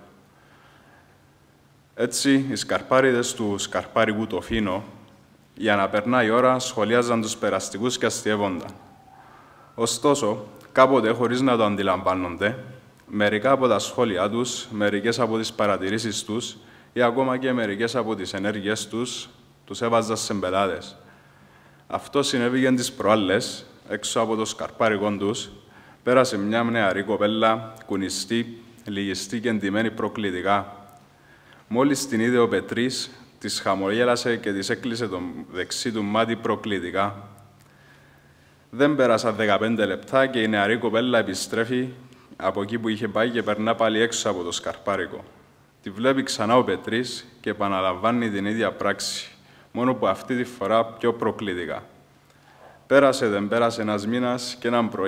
Έτσι, οι σκαρπάριδες του σκαρπάρικου το Φίνο, για να περνάει η ώρα, σχολιάζαν τους περαστικούς και αστειεύονταν. Ωστόσο, κάποτε, χωρίς να το αντιλαμβάνονται, μερικά από τα σχόλιά τους, μερικές από τις παρατηρήσεις τους ή ακόμα και μερικές από τις ενέργειές τους, τους έβαζαν σε μπελάδες. Αυτό συνέβη και τις προάλλες, έξω από το σκαρπάρικο τους, πέρασε μια νεαρή κοπέλα, κουνιστή, λυγιστή και εντυμένη προκλητικά. Μόλις την είδε ο Πετρής, της χαμογέλασε και της έκλεισε το δεξί του μάτι προκλητικά. Δεν πέρασαν δεκαπέντε λεπτά και η νεαρή κοπέλα επιστρέφει από εκεί που είχε πάει και περνά πάλι έξω από το σκαρπάρικο. Τη βλέπει ξανά ο Πετρής και επαναλαμβάνει την ίδια πράξη, μόνο που αυτή τη φορά πιο προκλητικά. Πέρασε δεν πέρασε ένας μήνας και έναν πρωί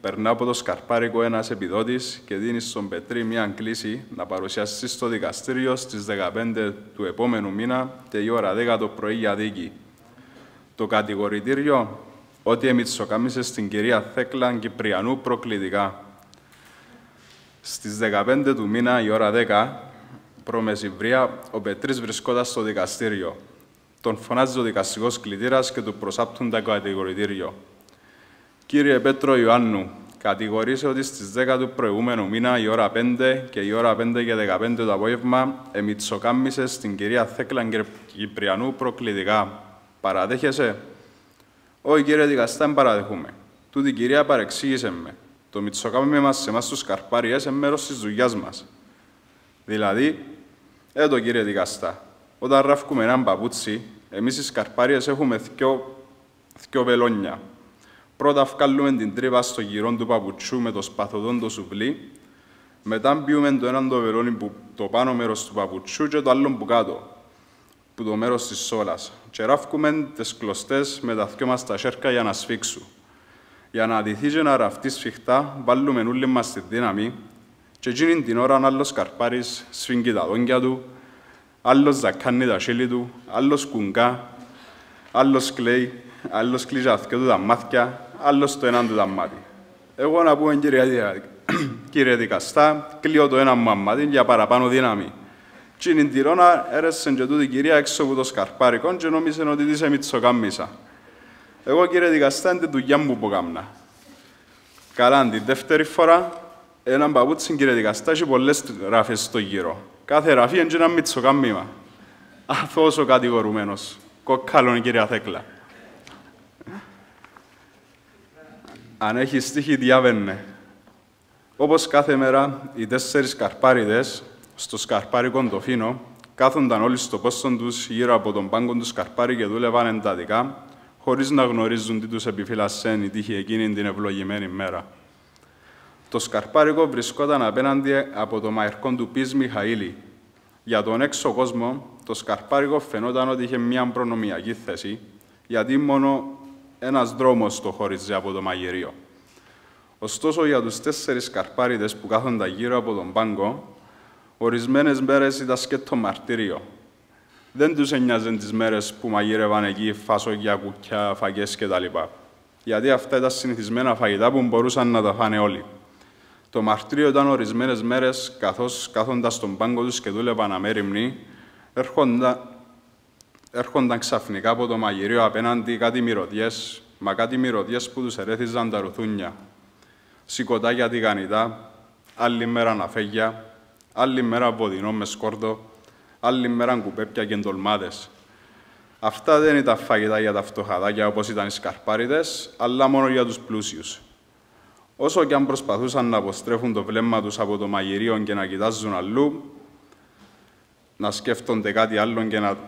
περνά από το σκαρπάρικο ένας επιδότης και δίνει στον Πετρή μια κλήση να παρουσιαστεί στο δικαστήριο στις δεκαπέντε του επόμενου μήνα και η ώρα δέκα το πρωί για δίκη. Το κατηγορητήριο ότι εμιτσοκάμισε στην κυρία Θέκλα Κυπριανού προκλητικά. Στις δεκαπέντε του μήνα, η ώρα δέκα, προμεσημβρία, ο Πετρής βρισκόταν στο δικαστήριο. Τον φωνάζει ο δικαστικός κλητήρας και του προσάπτουν τα κατηγορητήριο. Κύριε Πέτρο Ιωάννου, κατηγορείσαι ότι στις δέκα του προηγούμενου μήνα, η ώρα πέντε και η ώρα πέντε και δεκαπέντε το απόγευμα, εμιτσοκάμισε στην κυρία Θέκλα Κυπριανού προκλητικά. Παραδέχεσαι? Όχι, κύριε δικαστά, δεν παραδεχούμε. Τούτη η κυρία παρεξήγησε με. Το μιτσοκάμιμε μας σε εμάς τους καρπάριες είναι μέρος της δουλειάς μας. Δηλαδή, έτω κύριε δικαστά, όταν ράφκουμε έναν παπούτσι, εμείς οι σκαρπάριες έχουμε δυο, δυο βελόνια. Πρώτα βγάλουμε την τρύπα στο γυρόν του παπουτσού με το σπαθοδόν το σουβλί, μετά μπιούμε το έναν το βελόνι που το πάνω μέρος του παπουτσού και το άλλο που κάτω, που το μέρος της σόλας. Και ράφκουμε τις κλωστές με τα δυο μας τα σέρκα για να σφίξουν. Για να αντιθεί και να ραφτεί σφιχτά, βάλουμε όλοι μας τη δύναμη και εκείνη την ώρα άλλος σκαρπάρης σφίγγει τα δόντια του, άλλος ζακάνει τα χείλη του, άλλος κουνκά, άλλος κλαίει, άλλος κλείζει του τα μάτια, άλλος το έναν του τα μάτι. Εγώ να πούμε, κύριε, κύριε δικαστά, κλείω το ένα μου μάτι για παραπάνω δύναμη. Εκείνη την ώρα έρεσε και τούτη κυρία έξω από το σκαρπάρικο και νόμιζε ότι της εμιτσοκάμισα. Εγώ, κύριε δικαστά, είναι τη δουλειά μου που κάμνα. Καλά, την δεύτερη φορά, έναν παπούτσι, κύριε δικαστά, έχει πολλές ράφες στο γύρο. Κάθε ραφή είναι ένα μιτσοκάμιμα. Αθώος ο κατηγορουμένος. Κοκκάλων, κυρία Θέκλα. Αν έχει στίχη, διάβαινε. Όπως κάθε μέρα, οι τέσσερις καρπάριδες, στο σκαρπάρικο το φίνο, κάθονταν όλοι στο πόστον τους γύρω από τον πάγκο του σκαρπάρι και δούλευαν εντατικά, χωρίς να γνωρίζουν τι τους επιφύλασσεν η τύχη εκείνη την ευλογημένη μέρα. Το σκαρπάρικο βρισκόταν απέναντι από το μαϊρκό του Πις Μιχαήλη. Για τον έξω κόσμο, το σκαρπάρικο φαινόταν ότι είχε μια προνομιακή θέση, γιατί μόνο ένας δρόμος το χώριζε από το μαγειρίο. Ωστόσο, για τους τέσσερις σκαρπάριδες που κάθονταν γύρω από τον πάγκο, ορισμένες μέρες ήταν σκέτο μαρτύριο. Δεν τους ένοιαζαν τις μέρες που μαγείρευαν εκεί φασόγια, κουκιά, φαγές κτλ. Γιατί αυτά ήταν συνηθισμένα φαγητά που μπορούσαν να τα φάνε όλοι. Το μαρτύριο ήταν ορισμένες μέρες, καθώς κάθοντας στον πάγκο τους και δούλευαν αμέριμνοι, έρχονταν, έρχονταν ξαφνικά από το μαγειρίο απέναντι κάτι μυρωδιές, μα κάτι μυρωδιές που τους ερέθιζαν τα ρουθούνια. Σηκωτάκια τηγανιτά, άλλη μέρα ναφέγια, άλλη μέρα βοδινό με σκόρδο, άλλη μέρα κουπέπια και εντολμάδες. Αυτά δεν ήταν φαγητά για τα φτωχαδάκια όπως ήταν οι σκαρπάριδες, αλλά μόνο για τους πλούσιους. Όσο και αν προσπαθούσαν να αποστρέφουν το βλέμμα τους από το μαγειρίο και να κοιτάζουν αλλού, να σκέφτονται κάτι άλλο και να...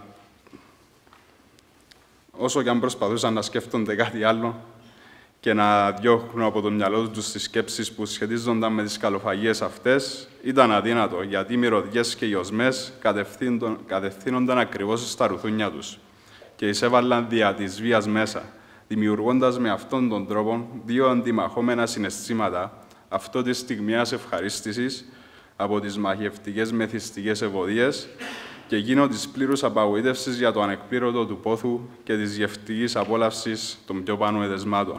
Όσο και αν προσπαθούσαν να σκέφτονται κάτι άλλο και να διώχνουν από το μυαλό τους τις σκέψεις που σχετίζονταν με τις καλοφαγίες αυτές, ήταν αδύνατο, γιατί οι μυρωδιές και οι οσμές κατευθύνονταν ακριβώς στα ρουθούνια τους και εισέβαλαν δια της βίας μέσα, δημιουργώντας με αυτόν τον τρόπο δύο αντιμαχόμενα συναισθήματα, αυτό της στιγμιαίας ευχαρίστησης από τις μαχευτικές μεθυστικές ευωδίες και εκείνο της πλήρους απαγοήτευσης για το ανεκπλήρωτο του πόθου και της γευτικής απόλαυσης των πιο πάνω εδεσμάτων.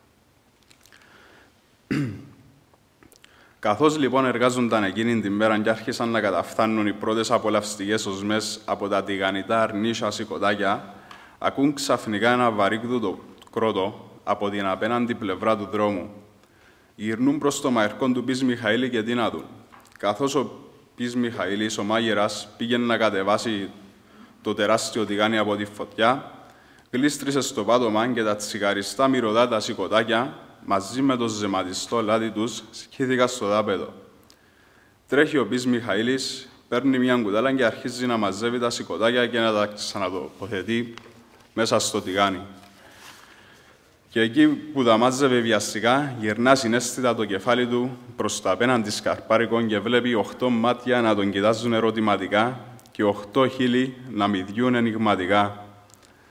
Καθώς λοιπόν εργάζονταν εκείνη την μέρα και άρχισαν να καταφθάνουν οι πρώτες απολαυστικές οσμές από τα τηγανιτά αρνίσια σηκωτάκια, ακούν ξαφνικά ένα βαρύκδουτο κρότο από την απέναντι πλευρά του δρόμου. Γυρνούν προς το μαϊρκό του Πις Μιχαήλη και τι να δουν. Καθώς ο Πις Μιχαήλης, ο μάγειρας, πήγαινε να κατεβάσει το τεράστιο τηγάνι από τη φωτιά, γλίστρισε στο πάτωμα και τα τσιγαριστά μυρωδά τα σηκωτάκια, μαζί με το ζεματιστό λάδι τους, σχήθηκαν στο δάπεδο. Τρέχει ο Πις Μιχαήλης, παίρνει μια κουτάλα και αρχίζει να μαζεύει τα σηκωτάκια και να τα ξανατοποθετεί μέσα στο τηγάνι. Και εκεί που τα μάζευε βιαστικά, γυρνά συναίσθητα το κεφάλι του προς τα απέναντι σκαρπάρικο και βλέπει οχτώ μάτια να τον κοιτάζουν ερωτηματικά και οχτώ χείλη να μυδιούν ενιγματικά.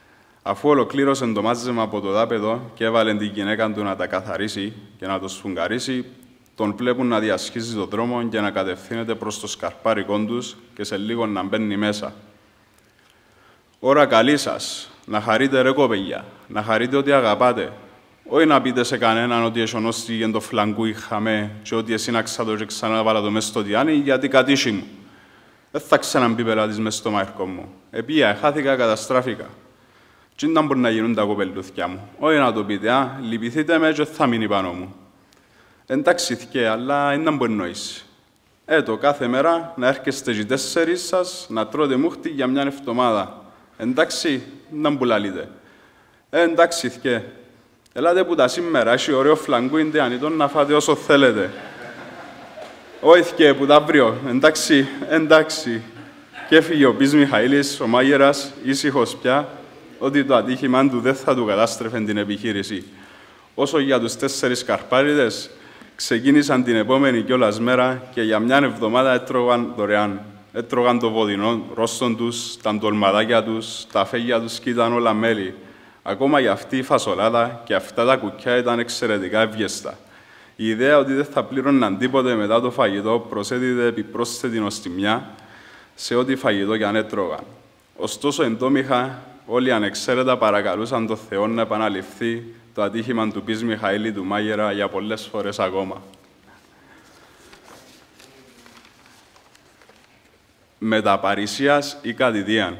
Αφού ολοκλήρωσε το μάζεμα από το δάπεδο και έβαλε την γυναίκα του να τα καθαρίσει και να το σφουγγαρίσει, τον βλέπουν να διασχίζει τον δρόμο και να κατευθύνεται προς το σκαρπάρικο τους και σε λίγο να μπαίνει μέσα. «Ώρα καλή σας, να χαρείτε ρε κοπελιά, να χαρείτε ότι αγαπάτε. Όχι να πείτε σε κανέναν ότι εσωνώστη για το φλαγκού είχαμε και ότι εσύναξα το και ξαναβάλα το μες στο διάνι γιατί κατήσι μου. Δεν θα ξαναμπεί πελάτης μες στο μαέρκο μου. Επία, χάθηκα, καταστράφηκα. Τι να μπορεί να γίνουν τα κοπελούθκια μου. Όχι να το πείτε, α, λυπηθείτε με και θα μείνει πάνω μου. Εντάξει, θκέ, αλλά είναι να μπορεί νοήσει. Έτω, κάθε μέρα να έρχεστε και τέσσερις σας να τρώτε μούχτη για μια εβδομάδα. Εντάξει, να μπουλαλείτε. Ε, εντάξει, θκέ. Ελάτε που τα σήμερα, έχει ωραίο φλαγκού, είναι ανητόν να φάτε όσο θέλετε. Όχι, θκέ, που τα αύριο. Εντάξει, εντάξει. Και έφυγε ο Πις Μιχαήλης, ο μάγειρας, ήσυχος πια, ότι το ατύχημα του δεν θα του κατάστρεφε την επιχείρηση. Όσο για τους τέσσερις καρπάριδες, ξεκίνησαν την επόμενη κιόλας μέρα και για μια εβδομάδα έτρωγαν δωρεάν. Έτρωγαν το βοδινό ρόστον τους, τα ντολμαδάκια τους, τα φέγγια τους και ήταν όλα μέλι. Ακόμα για αυτή η φασολάδα και αυτά τα κουκιά ήταν εξαιρετικά ευγέστα. Η ιδέα ότι δεν θα πλήρωναν τίποτε μετά το φαγητό προσέδιδε επιπρόσθετη νοστιμιά σε ό,τι φαγητό κι αν έτρωγαν. Ωστόσο, εντόμιχα, όλοι ανεξαίρετα παρακαλούσαν τον Θεό να επαναληφθεί το ατύχημα του Πις Μιχαήλη του μάγειρα για πολλές φορές ακόμα. Μεταπαρησίας ή κατηδίαν.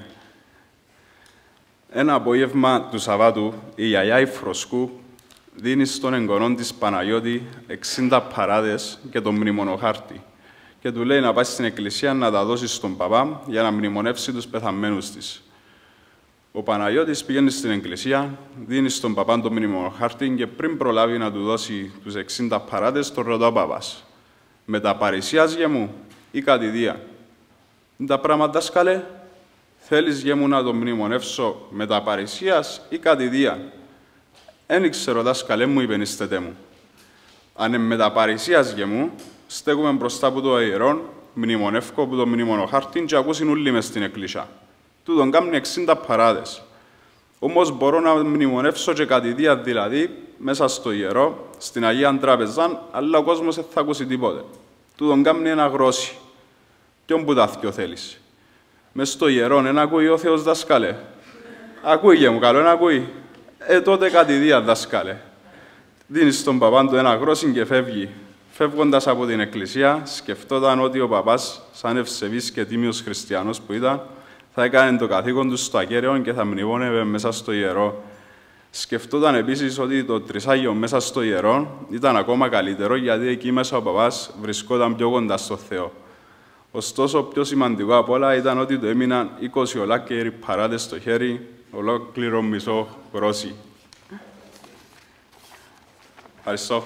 Ένα απόγευμα του Σαββάτου, η γιαγιά η Φροσκού δίνει στον εγγονό της Παναγιώτη εξήντα παράδες και τον μνημονοχάρτη και του λέει να πάει στην εκκλησία να τα δώσει στον παπά για να μνημονεύσει τους πεθαμένους της. Ο Παναγιώτης πηγαίνει στην εκκλησία, δίνει στον παπά τον μνημονοχάρτη και πριν προλάβει να του δώσει τους εξήντα παράδες, τον ρωτά ο παπάς. «Μεταπαρησίας, γε μου, ή κατηδία?» «Τα πράγματα, δάσκαλε, θέλεις, γε μου, να τον μνημονεύσω μεταπαρησίας ή κατηδία?» «Εν ήξερα, δάσκαλε μου», είπε νηστετέ μου. «Αν είναι μεταπαρησίας, γε μου, στέκουμε μπροστά από το ιερόν, μνημονεύκω από το μνημονοχάρτη και ακούσουν όλοι μες στην εκκλησία. Του τον κάνουν εξήντα παράδες. Όμως μπορώ να μνημονεύσω και κατηδία, δηλαδή, μέσα στο ιερό, στην Αγία Τράπεζα, αλλά ο κόσμος δεν θα ακούσει τίποτε. Του τον κάνουν ένα γρόσι. Ποιον που τα θκιο θέλεις?» «Μες στο ιερόν, εν ακούει ο Θεός, δάσκαλε?» «Ακούει, γε μου, καλό, εν ακούει». «Ε, τότε κατηδία, δάσκαλε». Δίνει στον παπά του ένα γρόσι και φεύγει. Φεύγοντας από την εκκλησία, σκεφτόταν ότι ο παπάς, σαν ευσεβής και τίμιος χριστιανός που ήταν, θα έκανε το καθήκον του στο ακέραιο και θα μνημόνευε μέσα στο ιερό. Σκεφτόταν επίσης ότι το τρισάγιο μέσα στο ιερό ήταν ακόμα καλύτερο, γιατί εκεί μέσα ο παπάς βρισκόταν πιο κοντά στο Θεό. Ωστόσο, πιο σημαντικό απ' όλα ήταν ότι του έμειναν είκοσι ολάκεροι παράδες στο χέρι, ολόκληρο μισό γρόσι. Ευχαριστώ.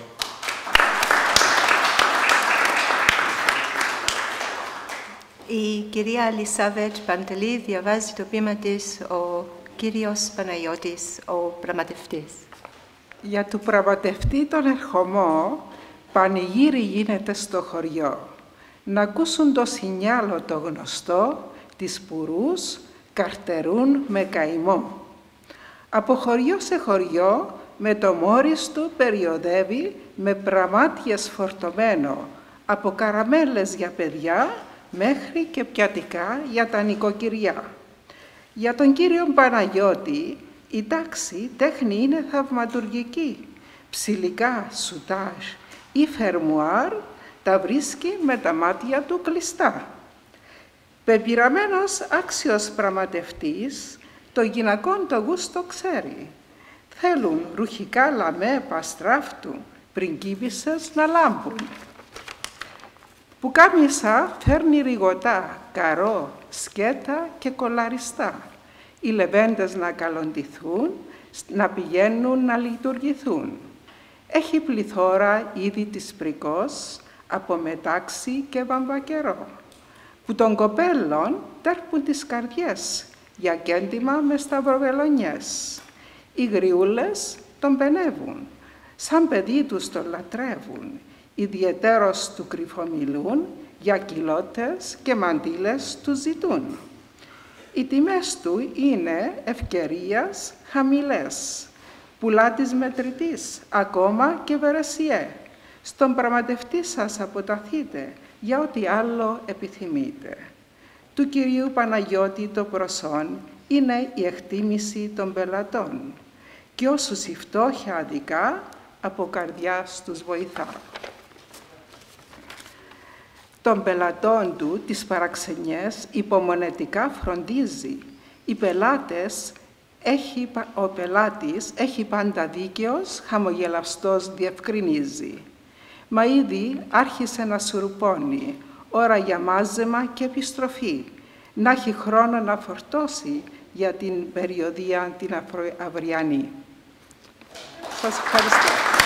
Η κυρία Ελισάβετ Παντελή διαβάζει το ποίημα της «Ο Κύριος Παναγιώτης, ο Πραγματευτής». Για του πραγματευτή τον ερχομό, πανηγύρι γίνεται στο χωριό. Να ακούσουν το σινιάλο το γνωστό, τις πουρούς καρτερούν με καημό. Από χωριό σε χωριό, με το μόρις του περιοδεύει με πραμάτιες φορτωμένο, από καραμέλες για παιδιά, μέχρι και πιατικά για τα νοικοκυριά. Για τον κύριο Παναγιώτη, η τάξη τέχνη είναι θαυματουργική. Ψιλικά, σουτάζ ή φερμουάρ τα βρίσκει με τα μάτια του κλειστά. Πεπειραμένος άξιος πραγματευτής, το γυναικόν το γούστο ξέρει. Θέλουν ρουχικά λαμέ παστράφτου, πριγκίπισσες να λάμπουν. Πουκάμισα φέρνει ριγωτά, καρό, σκέτα και κολαριστά. Οι λεβέντες να καλοντηθούν, να πηγαίνουν να λειτουργηθούν. Έχει πληθώρα ήδη της πρικός, από μετάξι και βαμβακερό, που των κοπέλων τέρπουν τις καρδιές, για κέντημα με σταυροβελονιές. Οι γριούλες τον πενεύουν, σαν παιδί τους τον λατρεύουν, ιδιαιτέρως του κρυφομιλούν, για κοιλώτες και μαντήλες του ζητούν. Οι τιμές του είναι ευκαιρίας χαμηλές, πουλά της μετρητής, ακόμα και βερεσιέ. Στον πραγματευτή σας αποταθείτε για ό,τι άλλο επιθυμείτε. Του Κυρίου Παναγιώτη το προσόν είναι η εκτίμηση των πελατών και όσους η φτώχεια αδικά από καρδιάς τους βοηθά. Των πελατών του τις παραξενιές υπομονετικά φροντίζει. Οι πελάτες έχει, ο πελάτης έχει πάντα δίκαιος, χαμογελαστός διευκρινίζει. Μα ήδη άρχισε να σουρουπώνει, ώρα για μάζεμα και επιστροφή, να έχει χρόνο να φορτώσει για την περιοδία την αυριανή. Σας ευχαριστώ.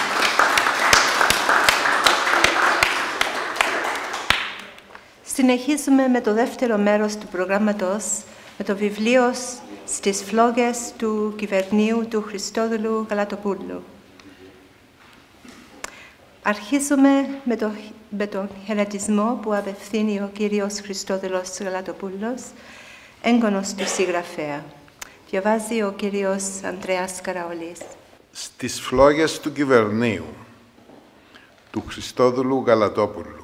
Συνεχίζουμε με το δεύτερο μέρος του προγράμματος, με το βιβλίο «Στις φλόγες του κυβερνίου» του Χριστόδουλου Γαλατοπούλου. Αρχίζουμε με, το, με τον χαιρετισμό που απευθύνει ο κύριος Χριστόδουλος Γαλατοπούλος, έγγονος του συγγραφέα. Διαβάζει ο κύριος Ανδρέας Καραολής. Στις φλόγες του κυβερνίου του Χριστόδουλου Γαλατόπουλου.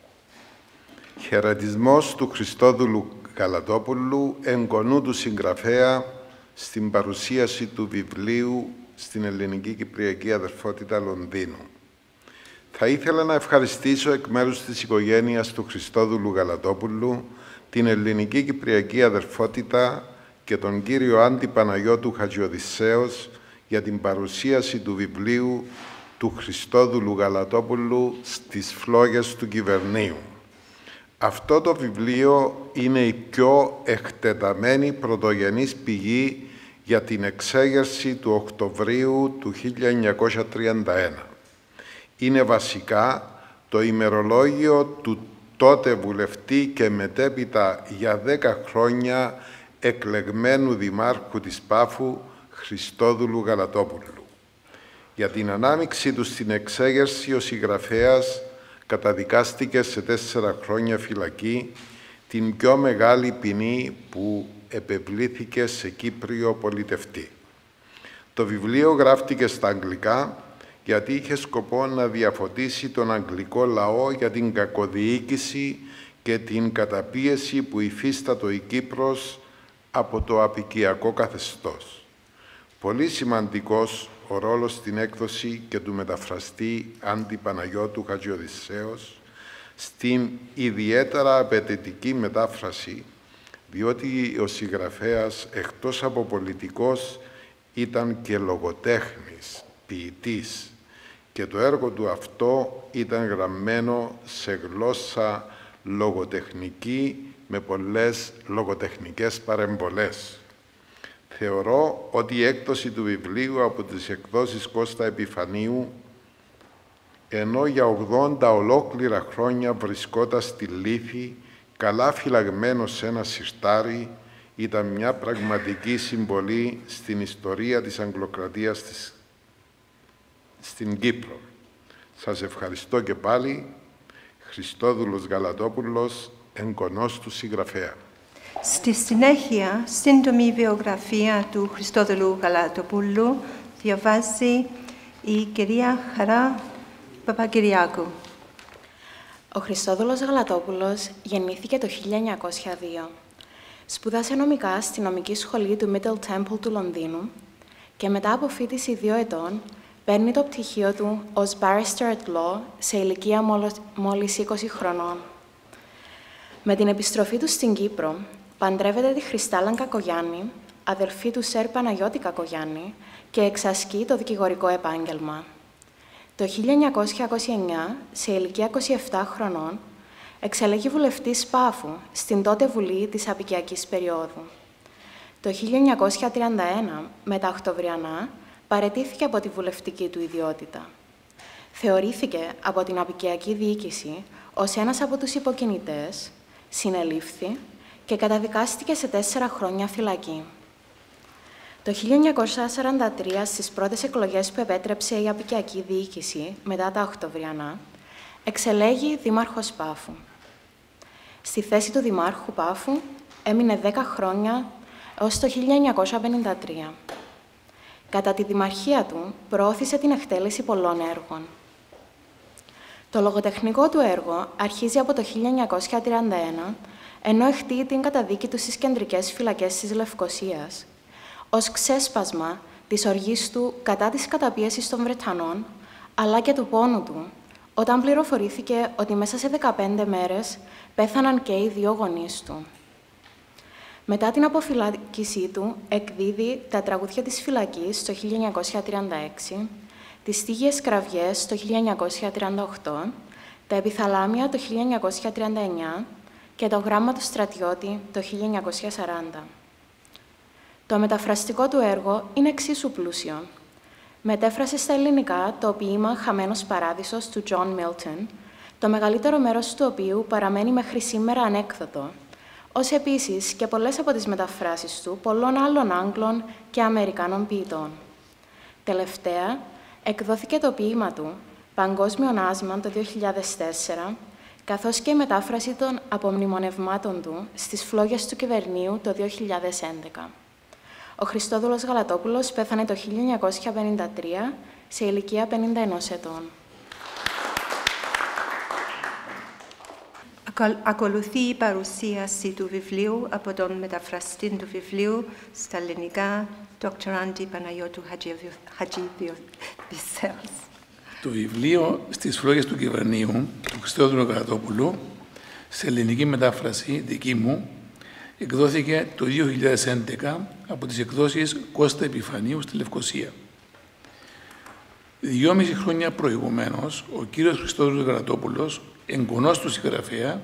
Χαιρετισμός του Χριστόδουλου Γαλατόπουλου, εγγονού του συγγραφέα, στην παρουσίαση του βιβλίου στην Ελληνική Κυπριακή Αδερφότητα Λονδίνου. Θα ήθελα να ευχαριστήσω εκ μέρους της οικογένειας του Χριστόδουλου Γαλατόπουλου την Ελληνική Κυπριακή Αδερφότητα και τον κύριο Άντι Παναγιώτου Χατζιωδησσέος για την παρουσίαση του βιβλίου του Χριστόδουλου Γαλατόπουλου «Στις φλόγες του κυβερνίου». Αυτό το βιβλίο είναι η πιο εκτεταμένη πρωτογενής πηγή για την εξέγερση του Οκτωβρίου του χίλια εννιακόσια τριάντα ένα. Είναι βασικά το ημερολόγιο του τότε βουλευτή και μετέπειτα για δέκα χρόνια εκλεγμένου δημάρχου της Πάφου Χριστόδουλου Γαλατόπουλου. Για την ανάμειξή του στην εξέγερση ο συγγραφέας καταδικάστηκε σε τέσσερα χρόνια φυλακή, την πιο μεγάλη ποινή που επευλήθηκε σε Κύπριο πολιτευτή. Το βιβλίο γράφτηκε στα αγγλικά γιατί είχε σκοπό να διαφωτίσει τον αγγλικό λαό για την κακοδιοίκηση και την καταπίεση που υφίστατο η Κύπρος από το αποικιακό καθεστώς. Πολύ σημαντικός ο ρόλος στην έκδοση και του μεταφραστή Άντι Παναγιώτου Χατζιωδησσέος στην ιδιαίτερα απαιτητική μετάφραση, διότι ο συγγραφέας εκτός από πολιτικός ήταν και λογοτέχνης, ποιητής, και το έργο του αυτό ήταν γραμμένο σε γλώσσα λογοτεχνική με πολλές λογοτεχνικές παρεμβολές. Θεωρώ ότι η έκδοση του βιβλίου από τις εκδόσεις Κώστα Επιφανίου, ενώ για ογδόντα ολόκληρα χρόνια βρισκόταν στη λύθη, καλά φυλαγμένο σε ένα συρτάρι, ήταν μια πραγματική συμβολή στην ιστορία της Αγγλοκρατίας της, στην Κύπρο. Σας ευχαριστώ και πάλι. Χριστόδουλος Γαλατόπουλος, εγγονός του συγγραφέα. Στη συνέχεια, σύντομη βιογραφία του Χριστόδουλου Γαλατοπούλου διαβάζει η κυρία Χαρά Παπακυριάκου. Ο Χριστόδουλος Γαλατόπουλος γεννήθηκε το χίλια εννιακόσια δύο. Σπούδασε νομικά στη νομική σχολή του Middle Temple του Λονδίνου και μετά από φοιτηση δύο ετών παίρνει το πτυχίο του ως Barrister at Law σε ηλικία μόλις είκοσι χρονών. Με την επιστροφή του στην Κύπρο, παντρεύεται τη Χριστάλλαν Κακογιάννη, αδερφή του Σερ Παναγιώτη Κακογιάννη, και εξασκεί το δικηγορικό επάγγελμα. Το χίλια εννιακόσια είκοσι εννιά, σε ηλικία είκοσι επτά χρονών, εξελέγει βουλευτής Πάφου στην τότε Βουλή της Απικιακής περίοδου. Το χίλια εννιακόσια τριάντα ένα, με τα Οκτωβριανά, παραιτήθηκε από τη βουλευτική του ιδιότητα. Θεωρήθηκε από την Απικιακή διοίκηση ως ένας από τους υποκινητές, συνελήφθη και καταδικάστηκε σε τέσσερα χρόνια φυλακή. Το χίλια εννιακόσια σαράντα τρία, στις πρώτες εκλογές που επέτρεψε η Απικιακή διοίκηση μετά τα Οκτωβριανά, εξελέγει δήμαρχος Πάφου. Στη θέση του δημάρχου Πάφου έμεινε δέκα χρόνια έως το χίλια εννιακόσια πενήντα τρία. Κατά τη δημαρχία του, προώθησε την εκτέλεση πολλών έργων. Το λογοτεχνικό του έργο αρχίζει από το χίλια εννιακόσια τριάντα ένα, ενώ εχτεί την καταδίκη του στις κεντρικές φυλακές της Λευκωσίας, ως ξέσπασμα της οργής του κατά της καταπίεσης των Βρετανών, αλλά και του πόνου του, όταν πληροφορήθηκε ότι μέσα σε δεκαπέντε μέρες πέθαναν και οι δύο γονείς του. Μετά την αποφυλάκησή του, εκδίδει τα τραγούδια της φυλακής το χίλια εννιακόσια τριάντα έξι, τις Στίγιες Κραυγές το χίλια εννιακόσια τριάντα οκτώ, τα Επιθαλάμια το χίλια εννιακόσια τριάντα εννιά και το Γράμμα του Στρατιώτη το χίλια εννιακόσια σαράντα. Το μεταφραστικό του έργο είναι εξίσου πλούσιο. Μετέφρασε στα ελληνικά το ποίημα «Χαμένος Παράδεισος» του John Milton, το μεγαλύτερο μέρος του οποίου παραμένει μέχρι σήμερα ανέκδοτο, ως επίσης και πολλές από τις μεταφράσεις του πολλών άλλων Άγγλων και Αμερικάνων ποιητών. Τελευταία, εκδόθηκε το ποίημα του «Παγκόσμιον Άσμα» το δύο χιλιάδες τέσσερα, καθώς και η μετάφραση των απομνημονευμάτων του στις φλόγες του Κυβερνείου το δύο χιλιάδες έντεκα. Ο Χριστόδουλος Γαλατόπουλος πέθανε το χίλια εννιακόσια πενήντα τρία σε ηλικία πενήντα ενός ετών. Ακολουθεί η παρουσίαση του βιβλίου από τον μεταφραστή του βιβλίου στα ελληνικά, Δόκτωρ Παναγιώτου Χατζηβισέως. Το βιβλίο «Στις φλόγες του Κυβερνείου» του Χριστόδουλου Γαλατόπουλου, σε ελληνική μετάφραση δική μου, εκδόθηκε το δύο χιλιάδες έντεκα από τις εκδόσεις Κώστα Επιφανίου στη Λευκωσία. Δυόμιση χρόνια προηγουμένως, ο κύριος Χριστόδουλος Γαλατόπουλος, εγγονός του συγγραφέα,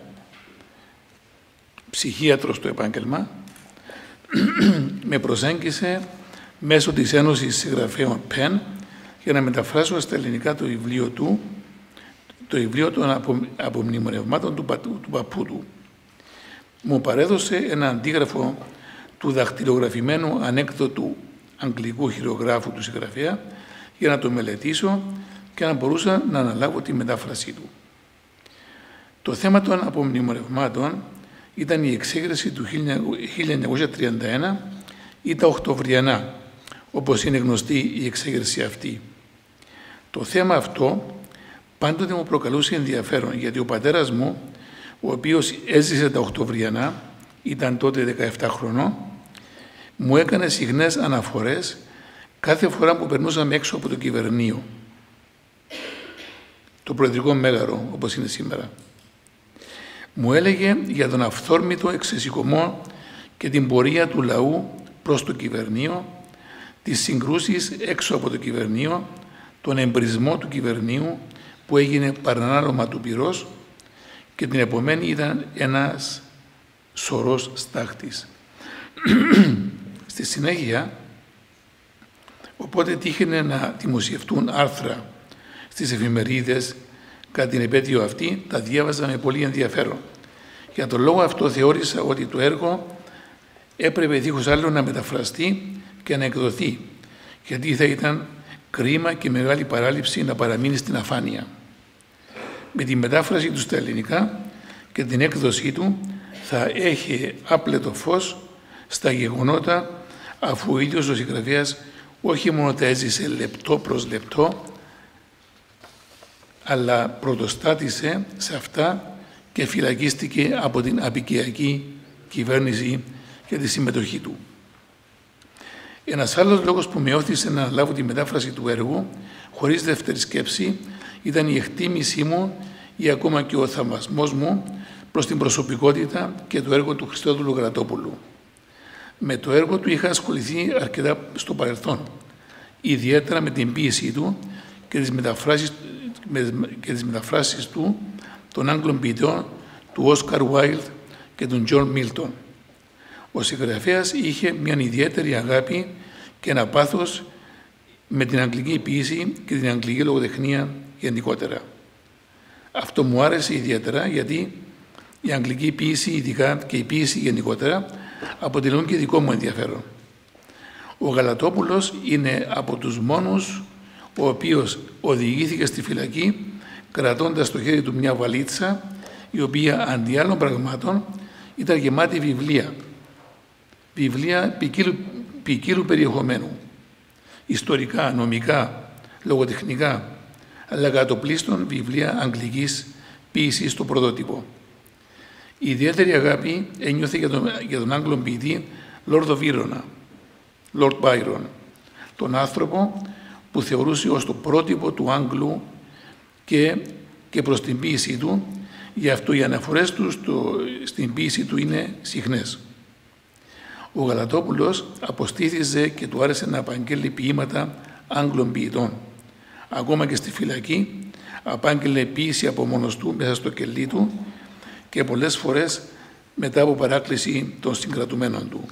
ψυχίατρος στο επάγγελμα, με προσέγγισε μέσω της Ένωσης Συγγραφέων ΠΕΝ για να μεταφράσω στα ελληνικά το βιβλίο του, το βιβλίο των απομνημονευμάτων του, του, του παππού του. Μου παρέδωσε ένα αντίγραφο του δαχτυλογραφημένου ανέκδοτου αγγλικού χειρογράφου του συγγραφέα για να το μελετήσω και να μπορούσα να αναλάβω τη μετάφρασή του. Το θέμα των απομνημονευμάτων ήταν η εξέγερση του χίλια εννιακόσια τριάντα ένα ή τα Οκτωβριανά, όπως είναι γνωστή η εξέγερση αυτή. Το θέμα αυτό πάντοτε μου προκαλούσε ενδιαφέρον, γιατί ο πατέρας μου, ο οποίος έζησε τα Οκτωβριανά, ήταν τότε δεκαεπτά χρονών, μου έκανε συχνές αναφορές κάθε φορά που περνούσαμε έξω από το Κυβερνείο, το Προεδρικό Μέγαρο, όπως είναι σήμερα. Μου έλεγε για τον αυθόρμητο εξεσηκωμό και την πορεία του λαού προς το Κυβερνείο, τις συγκρούσεις έξω από το Κυβερνείο, τον εμπρισμό του Κυβερνείου που έγινε παρανάλωμα του πυρός και την επομένη ήταν ένας σωρός στάχτης. Στη συνέχεια, οπότε τύχαινε να δημοσιευτούν άρθρα στις εφημερίδες κατά την επέτειο αυτή, τα διάβαζα με πολύ ενδιαφέρον. Για τον λόγο αυτό θεώρησα ότι το έργο έπρεπε δίχως άλλο να μεταφραστεί και να εκδοθεί, γιατί θα ήταν κρίμα και μεγάλη παράληψη να παραμείνει στην αφάνεια. Με τη μετάφραση του στα ελληνικά και την έκδοσή του θα έχει άπλετο φως στα γεγονότα, αφού ο ίδιος ο συγγραφέας όχι μόνο τα έζησε λεπτό προς λεπτό, αλλά πρωτοστάτησε σε αυτά και φυλακίστηκε από την απικιακή κυβέρνηση για τη συμμετοχή του. Ένας άλλος λόγος που με όθησε να λάβω τη μετάφραση του έργου, χωρίς δεύτερη σκέψη, ήταν η εκτίμησή μου ή ακόμα και ο θαυμασμός μου προς την προσωπικότητα και το έργο του Χριστόδουλου Γαλατόπουλου. Με το έργο του είχα ασχοληθεί αρκετά στο παρελθόν, ιδιαίτερα με την ποίησή του και τις μεταφράσεις, και τις μεταφράσεις του των Άγγλων ποιητών, του Όσκαρ Βάιλντ και του Τζον Μίλτον. Ο συγγραφέας είχε μια ιδιαίτερη αγάπη και ένα πάθος με την αγγλική ποίηση και την αγγλική λογοτεχνία γενικότερα. Αυτό μου άρεσε ιδιαίτερα γιατί η αγγλική ποίηση ειδικά και η ποίηση γενικότερα αποτελούν και δικό μου ενδιαφέρον. Ο Γαλατόπουλος είναι από τους μόνους ο οποίος οδηγήθηκε στη φυλακή κρατώντας στο χέρι του μια βαλίτσα η οποία αντί άλλων πραγμάτων ήταν γεμάτη βιβλία. βιβλία ποικίλου, ποικίλου περιεχομένου, ιστορικά, νομικά, λογοτεχνικά, αλλά κατοπλίστων βιβλία αγγλικής ποίησης στο πρωτότυπο. Η ιδιαίτερη αγάπη ένιωθε για τον, για τον Άγγλο ποιητή Lord of Byron, Lord Byron, τον άνθρωπο που θεωρούσε ως το πρότυπο του Άγγλου και, και προς την ποίησή του, γι' αυτό οι αναφορές του στο, στην ποίησή του είναι συχνές. Ο Γαλατόπουλος αποστήθησε και του άρεσε να απαγγέλει ποίηματα Άγγλων ποιητών. Ακόμα και στη φυλακή απάγγελε ποίηση από μόνος του μέσα στο κελί του και πολλές φορές μετά από παράκληση των συγκρατουμένων του.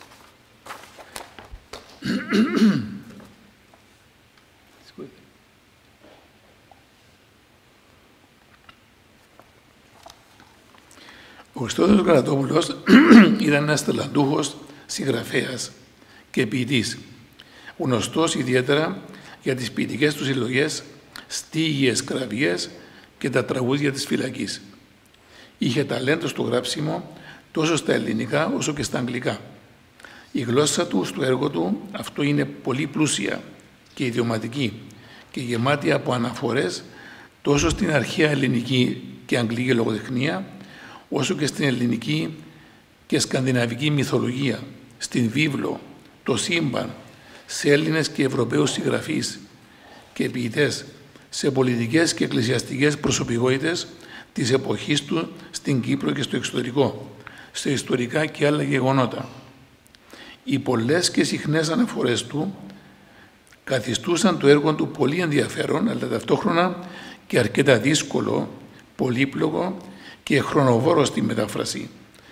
Ο Χριστόδουλος Γαλατόπουλος ήταν ένας ταλαντούχος συγγραφέας και ποιητής, γνωστός ιδιαίτερα για τις ποιητικές του συλλογές «Στίγιες κραυγές» και τα τραγούδια της φυλακής. Είχε ταλέντο στο γράψιμο τόσο στα ελληνικά όσο και στα αγγλικά. Η γλώσσα του στο έργο του αυτό είναι πολύ πλούσια και ιδιωματική και γεμάτη από αναφορές τόσο στην αρχαία ελληνική και αγγλική λογοτεχνία όσο και στην ελληνική και σκανδιναβική μυθολογία, στην βίβλο, το σύμπαν, σε Έλληνες και Ευρωπαίους συγγραφείς και ποιητές, σε πολιτικές και εκκλησιαστικές προσωπικότητες της εποχής του στην Κύπρο και στο εξωτερικό, σε ιστορικά και άλλα γεγονότα. Οι πολλές και συχνές αναφορές του καθιστούσαν το έργο του πολύ ενδιαφέρον, αλλά ταυτόχρονα και αρκετά δύσκολο, πολύπλοκο και χρονοβόρο στη μετάφραση.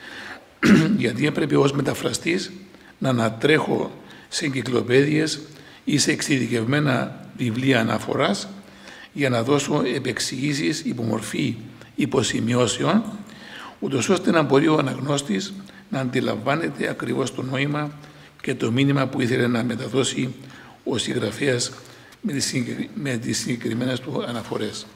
Γιατί έπρεπε ως μεταφραστής να ανατρέχω σε εγκυκλοπαίδειες ή σε εξειδικευμένα βιβλία αναφοράς για να δώσω επεξηγήσεις υπομορφή υποσημειώσεων, ούτως ώστε να μπορεί ο αναγνώστης να αντιλαμβάνεται ακριβώς το νόημα και το μήνυμα που ήθελε να μεταδώσει ο συγγραφέας με τις συγκεκριμένες του αναφορές.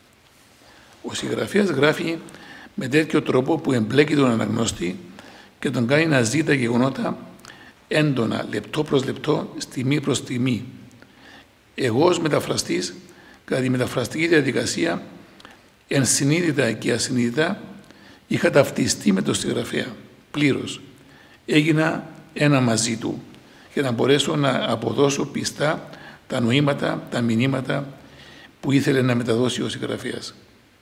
Ο συγγραφέας γράφει με τέτοιο τρόπο που εμπλέκει τον αναγνώστη και τον κάνει να ζει τα γεγονότα έντονα, λεπτό προς λεπτό, στιγμή προς στιγμή. Εγώ ως μεταφραστής, κατά τη μεταφραστική διαδικασία, ενσυνείδητα και ασυνείδητα, είχα ταυτιστεί με τον συγγραφέα πλήρως. Έγινα ένα μαζί του για να μπορέσω να αποδώσω πιστά τα νοήματα, τα μηνύματα που ήθελε να μεταδώσει ο συγγραφέας.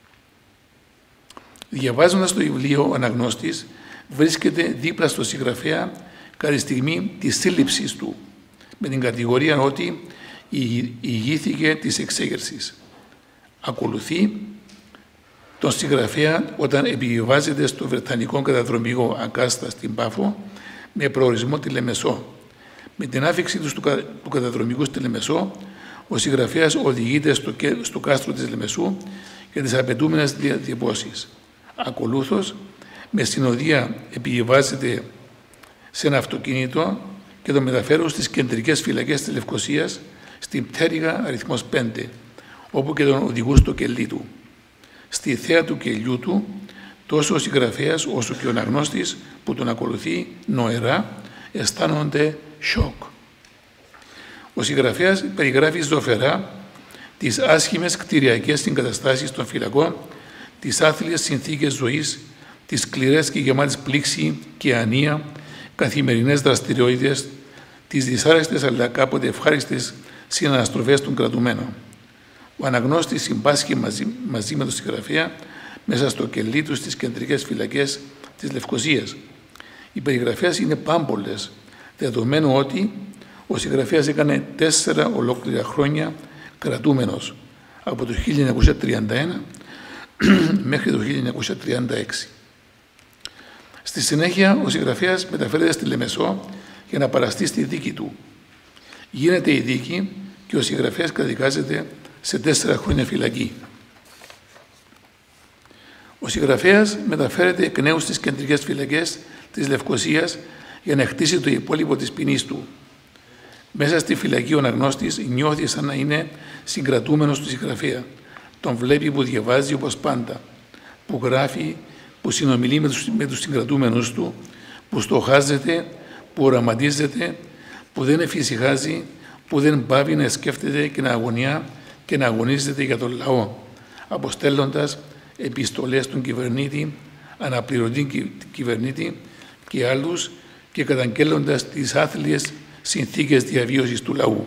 Διαβάζοντας το βιβλίο, ο αναγνώστης βρίσκεται δίπλα στο συγγραφέα κατά τη στιγμή της σύλληψης του, με την κατηγορία ότι ηγήθηκε της εξέγερσης. Ακολουθεί τον συγγραφέα όταν επιβιβάζεται στο βρετανικό καταδρομικό Αγκάστα στην Πάφο με προορισμό τη Λεμεσό. Με την άφηξη του του καταδρομικού στη Λεμεσό, ο συγγραφέας οδηγείται στο, στο κάστρο της Λεμεσού για τις απαιτούμενες διατυπώσεις. Ακολούθως, με συνοδεία επιβιβάζεται σε ένα αυτοκίνητο και το μεταφέρουν στις κεντρικές φυλακές της Λευκωσίας, στην πτέρυγα αριθμός πέντε, όπου και τον οδηγούν στο κελί του. Στη θέα του κελιού του, τόσο ο συγγραφέας όσο και ο αναγνώστης που τον ακολουθεί νοερά αισθάνονται σοκ. Ο συγγραφέας περιγράφει ζωφερά τις άσχημες κτηριακές συγκαταστάσεις των φυλακών, τις άθλιες συνθήκες ζωής, τις σκληρές και γεμάτες πλήξη και ανία, καθημερινές δραστηριότητες, τις δυσάρεστες αλλά κάποτε ευχάριστες συναναστροφές των κρατουμένων. Ο αναγνώστης συμπάσχει μαζί, μαζί με τον συγγραφέα μέσα στο κελί του στις κεντρικές φυλακές της Λευκωσίας. Οι περιγραφές είναι πάμπολες, δεδομένου ότι ο συγγραφέας έκανε τέσσερα ολόκληρα χρόνια κρατούμενος, από το χίλια εννιακόσια τριάντα ένα μέχρι το χίλια εννιακόσια τριάντα έξι. Στη συνέχεια, ο συγγραφέας μεταφέρεται στη Λεμεσό για να παραστεί στη δίκη του. Γίνεται η δίκη και ο συγγραφέας καταδικάζεται σε τέσσερα χρόνια φυλακή. Ο συγγραφέας μεταφέρεται εκ νέου στις κεντρικές φυλακές της Λευκωσίας για να χτίσει το υπόλοιπο της ποινής του. Μέσα στη φυλακή ο αναγνώστης νιώθει σαν να είναι συγκρατούμενος του συγγραφέα. Τον βλέπει που διαβάζει όπως πάντα, που γράφει, που συνομιλεί με τους, με τους συγκρατούμενους του, που στοχάζεται, που οραματίζεται, που δεν εφησυχάζει, που δεν πάβει να σκέφτεται και να αγωνιά και να αγωνίζεται για τον λαό, αποστέλλοντας επιστολές στον κυβερνήτη, αναπληρωτή κυβερνήτη και άλλους και καταγγέλλοντας τις άθλιες συνθήκες διαβίωσης του λαού.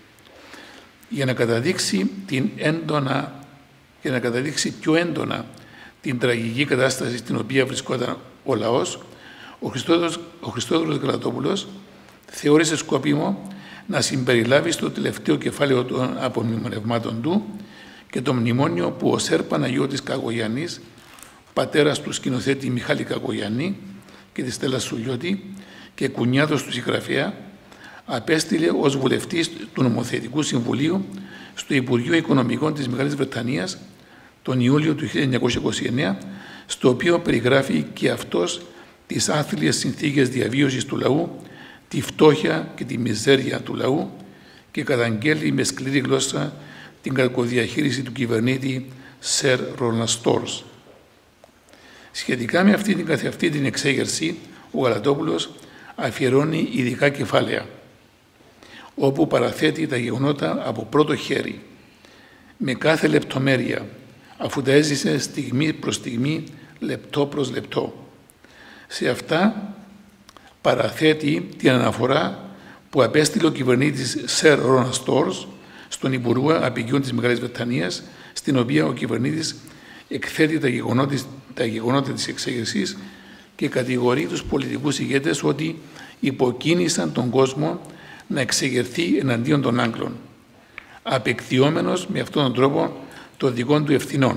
Για να καταδείξει, την έντονα, για να καταδείξει πιο έντονα την τραγική κατάσταση στην οποία βρισκόταν ο λαός, ο Χριστόδουλος, ο Χριστόδουλος Γαλατόπουλος θεώρησε σκόπιμο να συμπεριλάβει στο τελευταίο κεφάλαιο των απομνημονευμάτων του και το μνημόνιο που ο Σέρ Παναγιώτης Κακογιάννης, πατέρας του σκηνοθέτη Μιχάλη Κακογιάννη και της Στέλλας Σουλιώτη και κουνιάδος του συγγραφέα, απέστειλε ως βουλευτής του Νομοθετικού Συμβουλίου στο Υπουργείο Οικονομικών της Μεγάλης Βρετανίας τον Ιούλιο του χίλια εννιακόσια είκοσι εννέα, στο οποίο περιγράφει και αυτός τις άθλιες συνθήκες διαβίωσης του λαού, τη φτώχεια και τη μιζέρια του λαού και καταγγέλει με σκληρή γλώσσα την κακοδιαχείριση του κυβερνήτη Σερ Ρόλαντ Στόρς. Σχετικά με αυτή την καθεαυτή την εξέγερση, ο Γαλατόπουλος αφιερώνει ειδικά κεφάλαια, όπου παραθέτει τα γεγονότα από πρώτο χέρι, με κάθε λεπτομέρεια, αφού τα έζησε στιγμή προς στιγμή, λεπτό προς λεπτό. Σε αυτά παραθέτει την αναφορά που απέστειλε ο κυβερνήτης Σερ Ρόλαντ Στόρς στον Υπουργό Απικιών της Μεγάλης Βρετανίας, στην οποία ο κυβερνήτης εκθέτει τα γεγονότα, τα γεγονότα της εξέγερσης και κατηγορεί τους πολιτικούς ηγέτες ότι υποκίνησαν τον κόσμο να εξεγερθεί εναντίον των Άγγλων, απεκτιόμενος με αυτόν τον τρόπο των δικών του ευθυνών.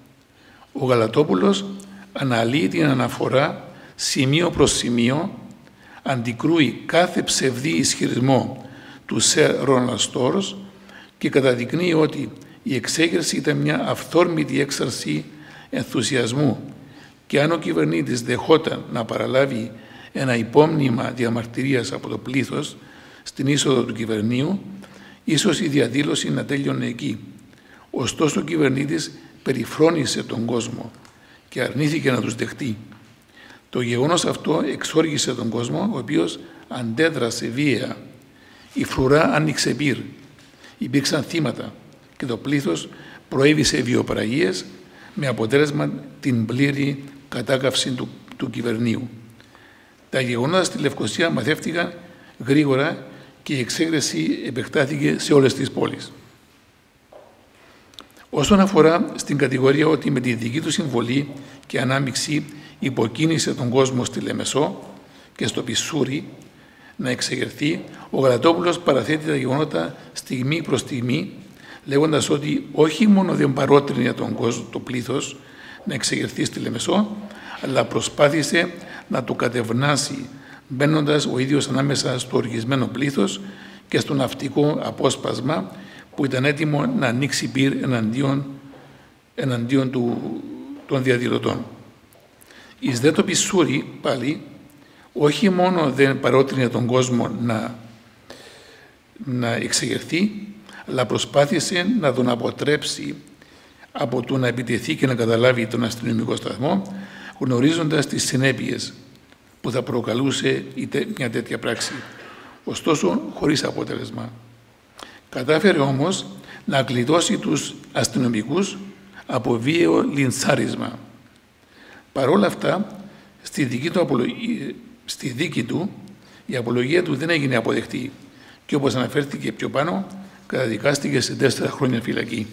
Ο Γαλατόπουλος αναλύει την αναφορά σημείο προς σημείο, αντικρούει κάθε ψευδή ισχυρισμό του Σερ Ρόλαντ Στόρς και καταδεικνύει ότι η εξέγερση ήταν μια αυθόρμητη έξαρση ενθουσιασμού και αν ο κυβερνήτης δεχόταν να παραλάβει ένα υπόμνημα διαμαρτυρίας από το πλήθος στην είσοδο του κυβερνείου, ίσως η διαδήλωση να τέλειωνε εκεί. Ωστόσο ο κυβερνήτης περιφρόνησε τον κόσμο και αρνήθηκε να τους δεχτεί. Το γεγονός αυτό εξόργησε τον κόσμο, ο οποίος αντέδρασε βία. Η φρουρά άνοιξε πυρ, υπήρξαν θύματα και το πλήθος προέβησε βιοπραγίες με αποτέλεσμα την πλήρη κατάκαυση του, του κυβερνείου. Τα γεγονότα στη Λευκοσία μαθεύτηκαν γρήγορα και η εξέγερση επεκτάθηκε σε όλες τις πόλεις. Όσον αφορά στην κατηγορία ότι με τη δική του συμβολή και ανάμειξη υποκίνησε τον κόσμο στη Λεμεσό και στο Πισούρι να εξεγερθεί, ο Γαλατόπουλος παραθέτει τα γεγονότα στιγμή προς στιγμή, λέγοντας ότι όχι μόνο δεν παρότρινε τον κόσμο, το πλήθος, να εξεγερθεί στη Λεμεσό, αλλά προσπάθησε να το κατευνάσει, μπαίνοντας ο ίδιος ανάμεσα στο οργισμένο πλήθος και στο ναυτικό απόσπασμα που ήταν έτοιμο να ανοίξει πυρ εναντίον, εναντίον του, των διαδηλωτών. Εις δε το Πισούρι, πάλι, όχι μόνο δεν παρότρινε τον κόσμο να, να εξεγερθεί, αλλά προσπάθησε να τον αποτρέψει από το να επιτεθεί και να καταλάβει τον αστυνομικό σταθμό, γνωρίζοντας τις συνέπειες που θα προκαλούσε μια τέτοια πράξη. Ωστόσο, χωρίς αποτέλεσμα. Κατάφερε όμως να γλιτώσει τους αστυνομικούς από βίαιο λιντσάρισμα. Παρ' όλα αυτά, στη δική του, απολογία, στη δίκη του, η απολογία του δεν έγινε αποδεκτή και όπως αναφέρθηκε πιο πάνω, καταδικάστηκε σε τέσσερα χρόνια φυλακή.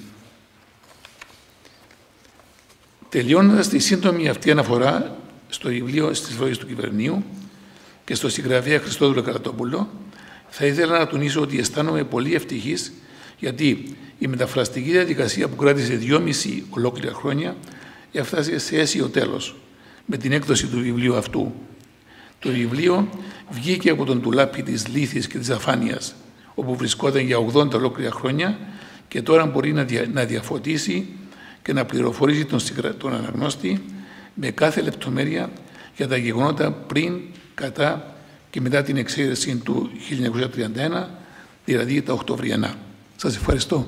Τελειώνοντας τη σύντομη αυτή αναφορά στο βιβλίο στις Λόγες του Κυβερνείου και στο συγγραφέα Χριστόδουλο Γαλατόπουλο, θα ήθελα να τονίσω ότι αισθάνομαι πολύ ευτυχής γιατί η μεταφραστική διαδικασία που κράτησε δυόμιση ολόκληρα χρόνια έφτασε σε αίσιο τέλος με την έκδοση του βιβλίου αυτού. Το βιβλίο βγήκε από τον ντουλάπι της λύθης και της αφάνειας, όπου βρισκόταν για ογδόντα ολόκληρα χρόνια και τώρα μπορεί να, δια, να διαφωτίσει και να πληροφορήσει τον, τον αναγνώστη με κάθε λεπτομέρεια για τα γεγονότα πριν, κατά και μετά την εξέγερση του χίλια εννιακόσια τριάντα ένα, δηλαδή τα Οκτωβριανά. Σας ευχαριστώ.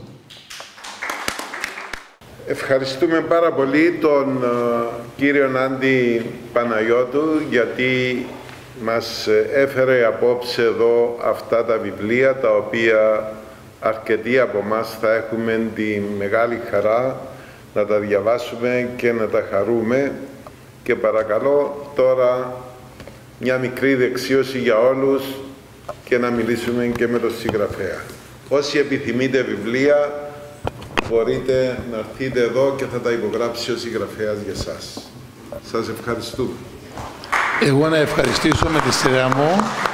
Ευχαριστούμε πάρα πολύ τον uh, κύριο Νάντι Παναγιώτου, γιατί μας έφερε απόψε εδώ αυτά τα βιβλία, τα οποία αρκετοί από εμάς θα έχουμε τη μεγάλη χαρά να τα διαβάσουμε και να τα χαρούμε. Και παρακαλώ τώρα μια μικρή δεξίωση για όλους και να μιλήσουμε και με τον συγγραφέα. Όσοι επιθυμείτε βιβλία, μπορείτε να έρθετε εδώ και θα τα υπογράψει ο συγγραφέας για σας. Σας ευχαριστούμε. Εγώ να ευχαριστήσω με τη σειρά μου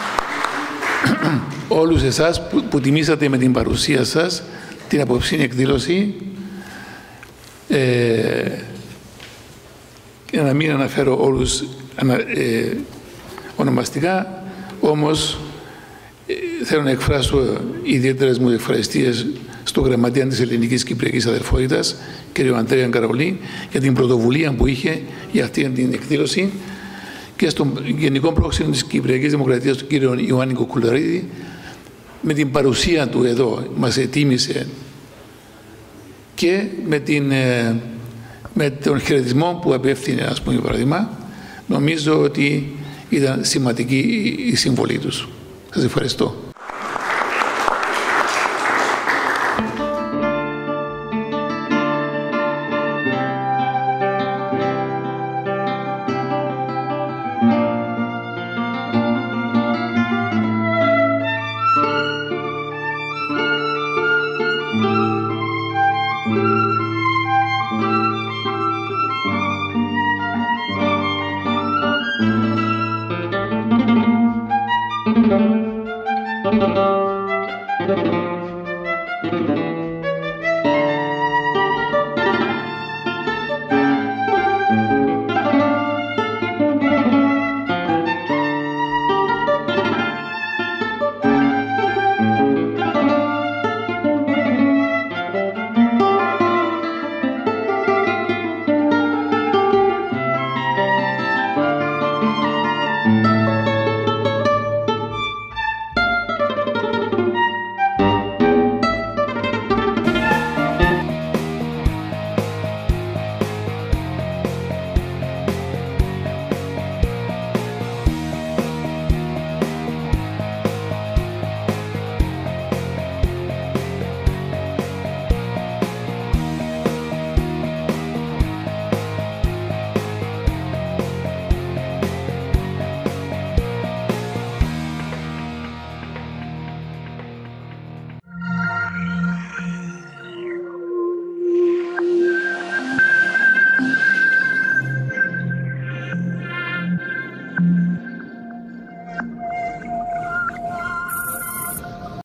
όλους εσάς που, που τιμήσατε με την παρουσία σας την απόψινη εκδήλωση. Ε, για να μην αναφέρω όλους ανα, ε, ονομαστικά, όμως ε, θέλω να εκφράσω ιδιαίτερες μου ευχαριστίες στον γραμματέα της Ελληνικής Κυπριακής Αδερφότητας, κ. Αντρέα Καραολή, για την πρωτοβουλία που είχε για αυτή την εκδήλωση, και στον Γενικό Πρόξενο της Κυπριακής Δημοκρατίας, τον κ. Ιωάννη Κοκκουλαρίδη, με την παρουσία του εδώ μας ετοίμησε, και με, την, με τον χαιρετισμό που απέφθινε, ας πούμε, παράδειγμα, νομίζω ότι ήταν σημαντική η συμβολή τους. Σας ευχαριστώ.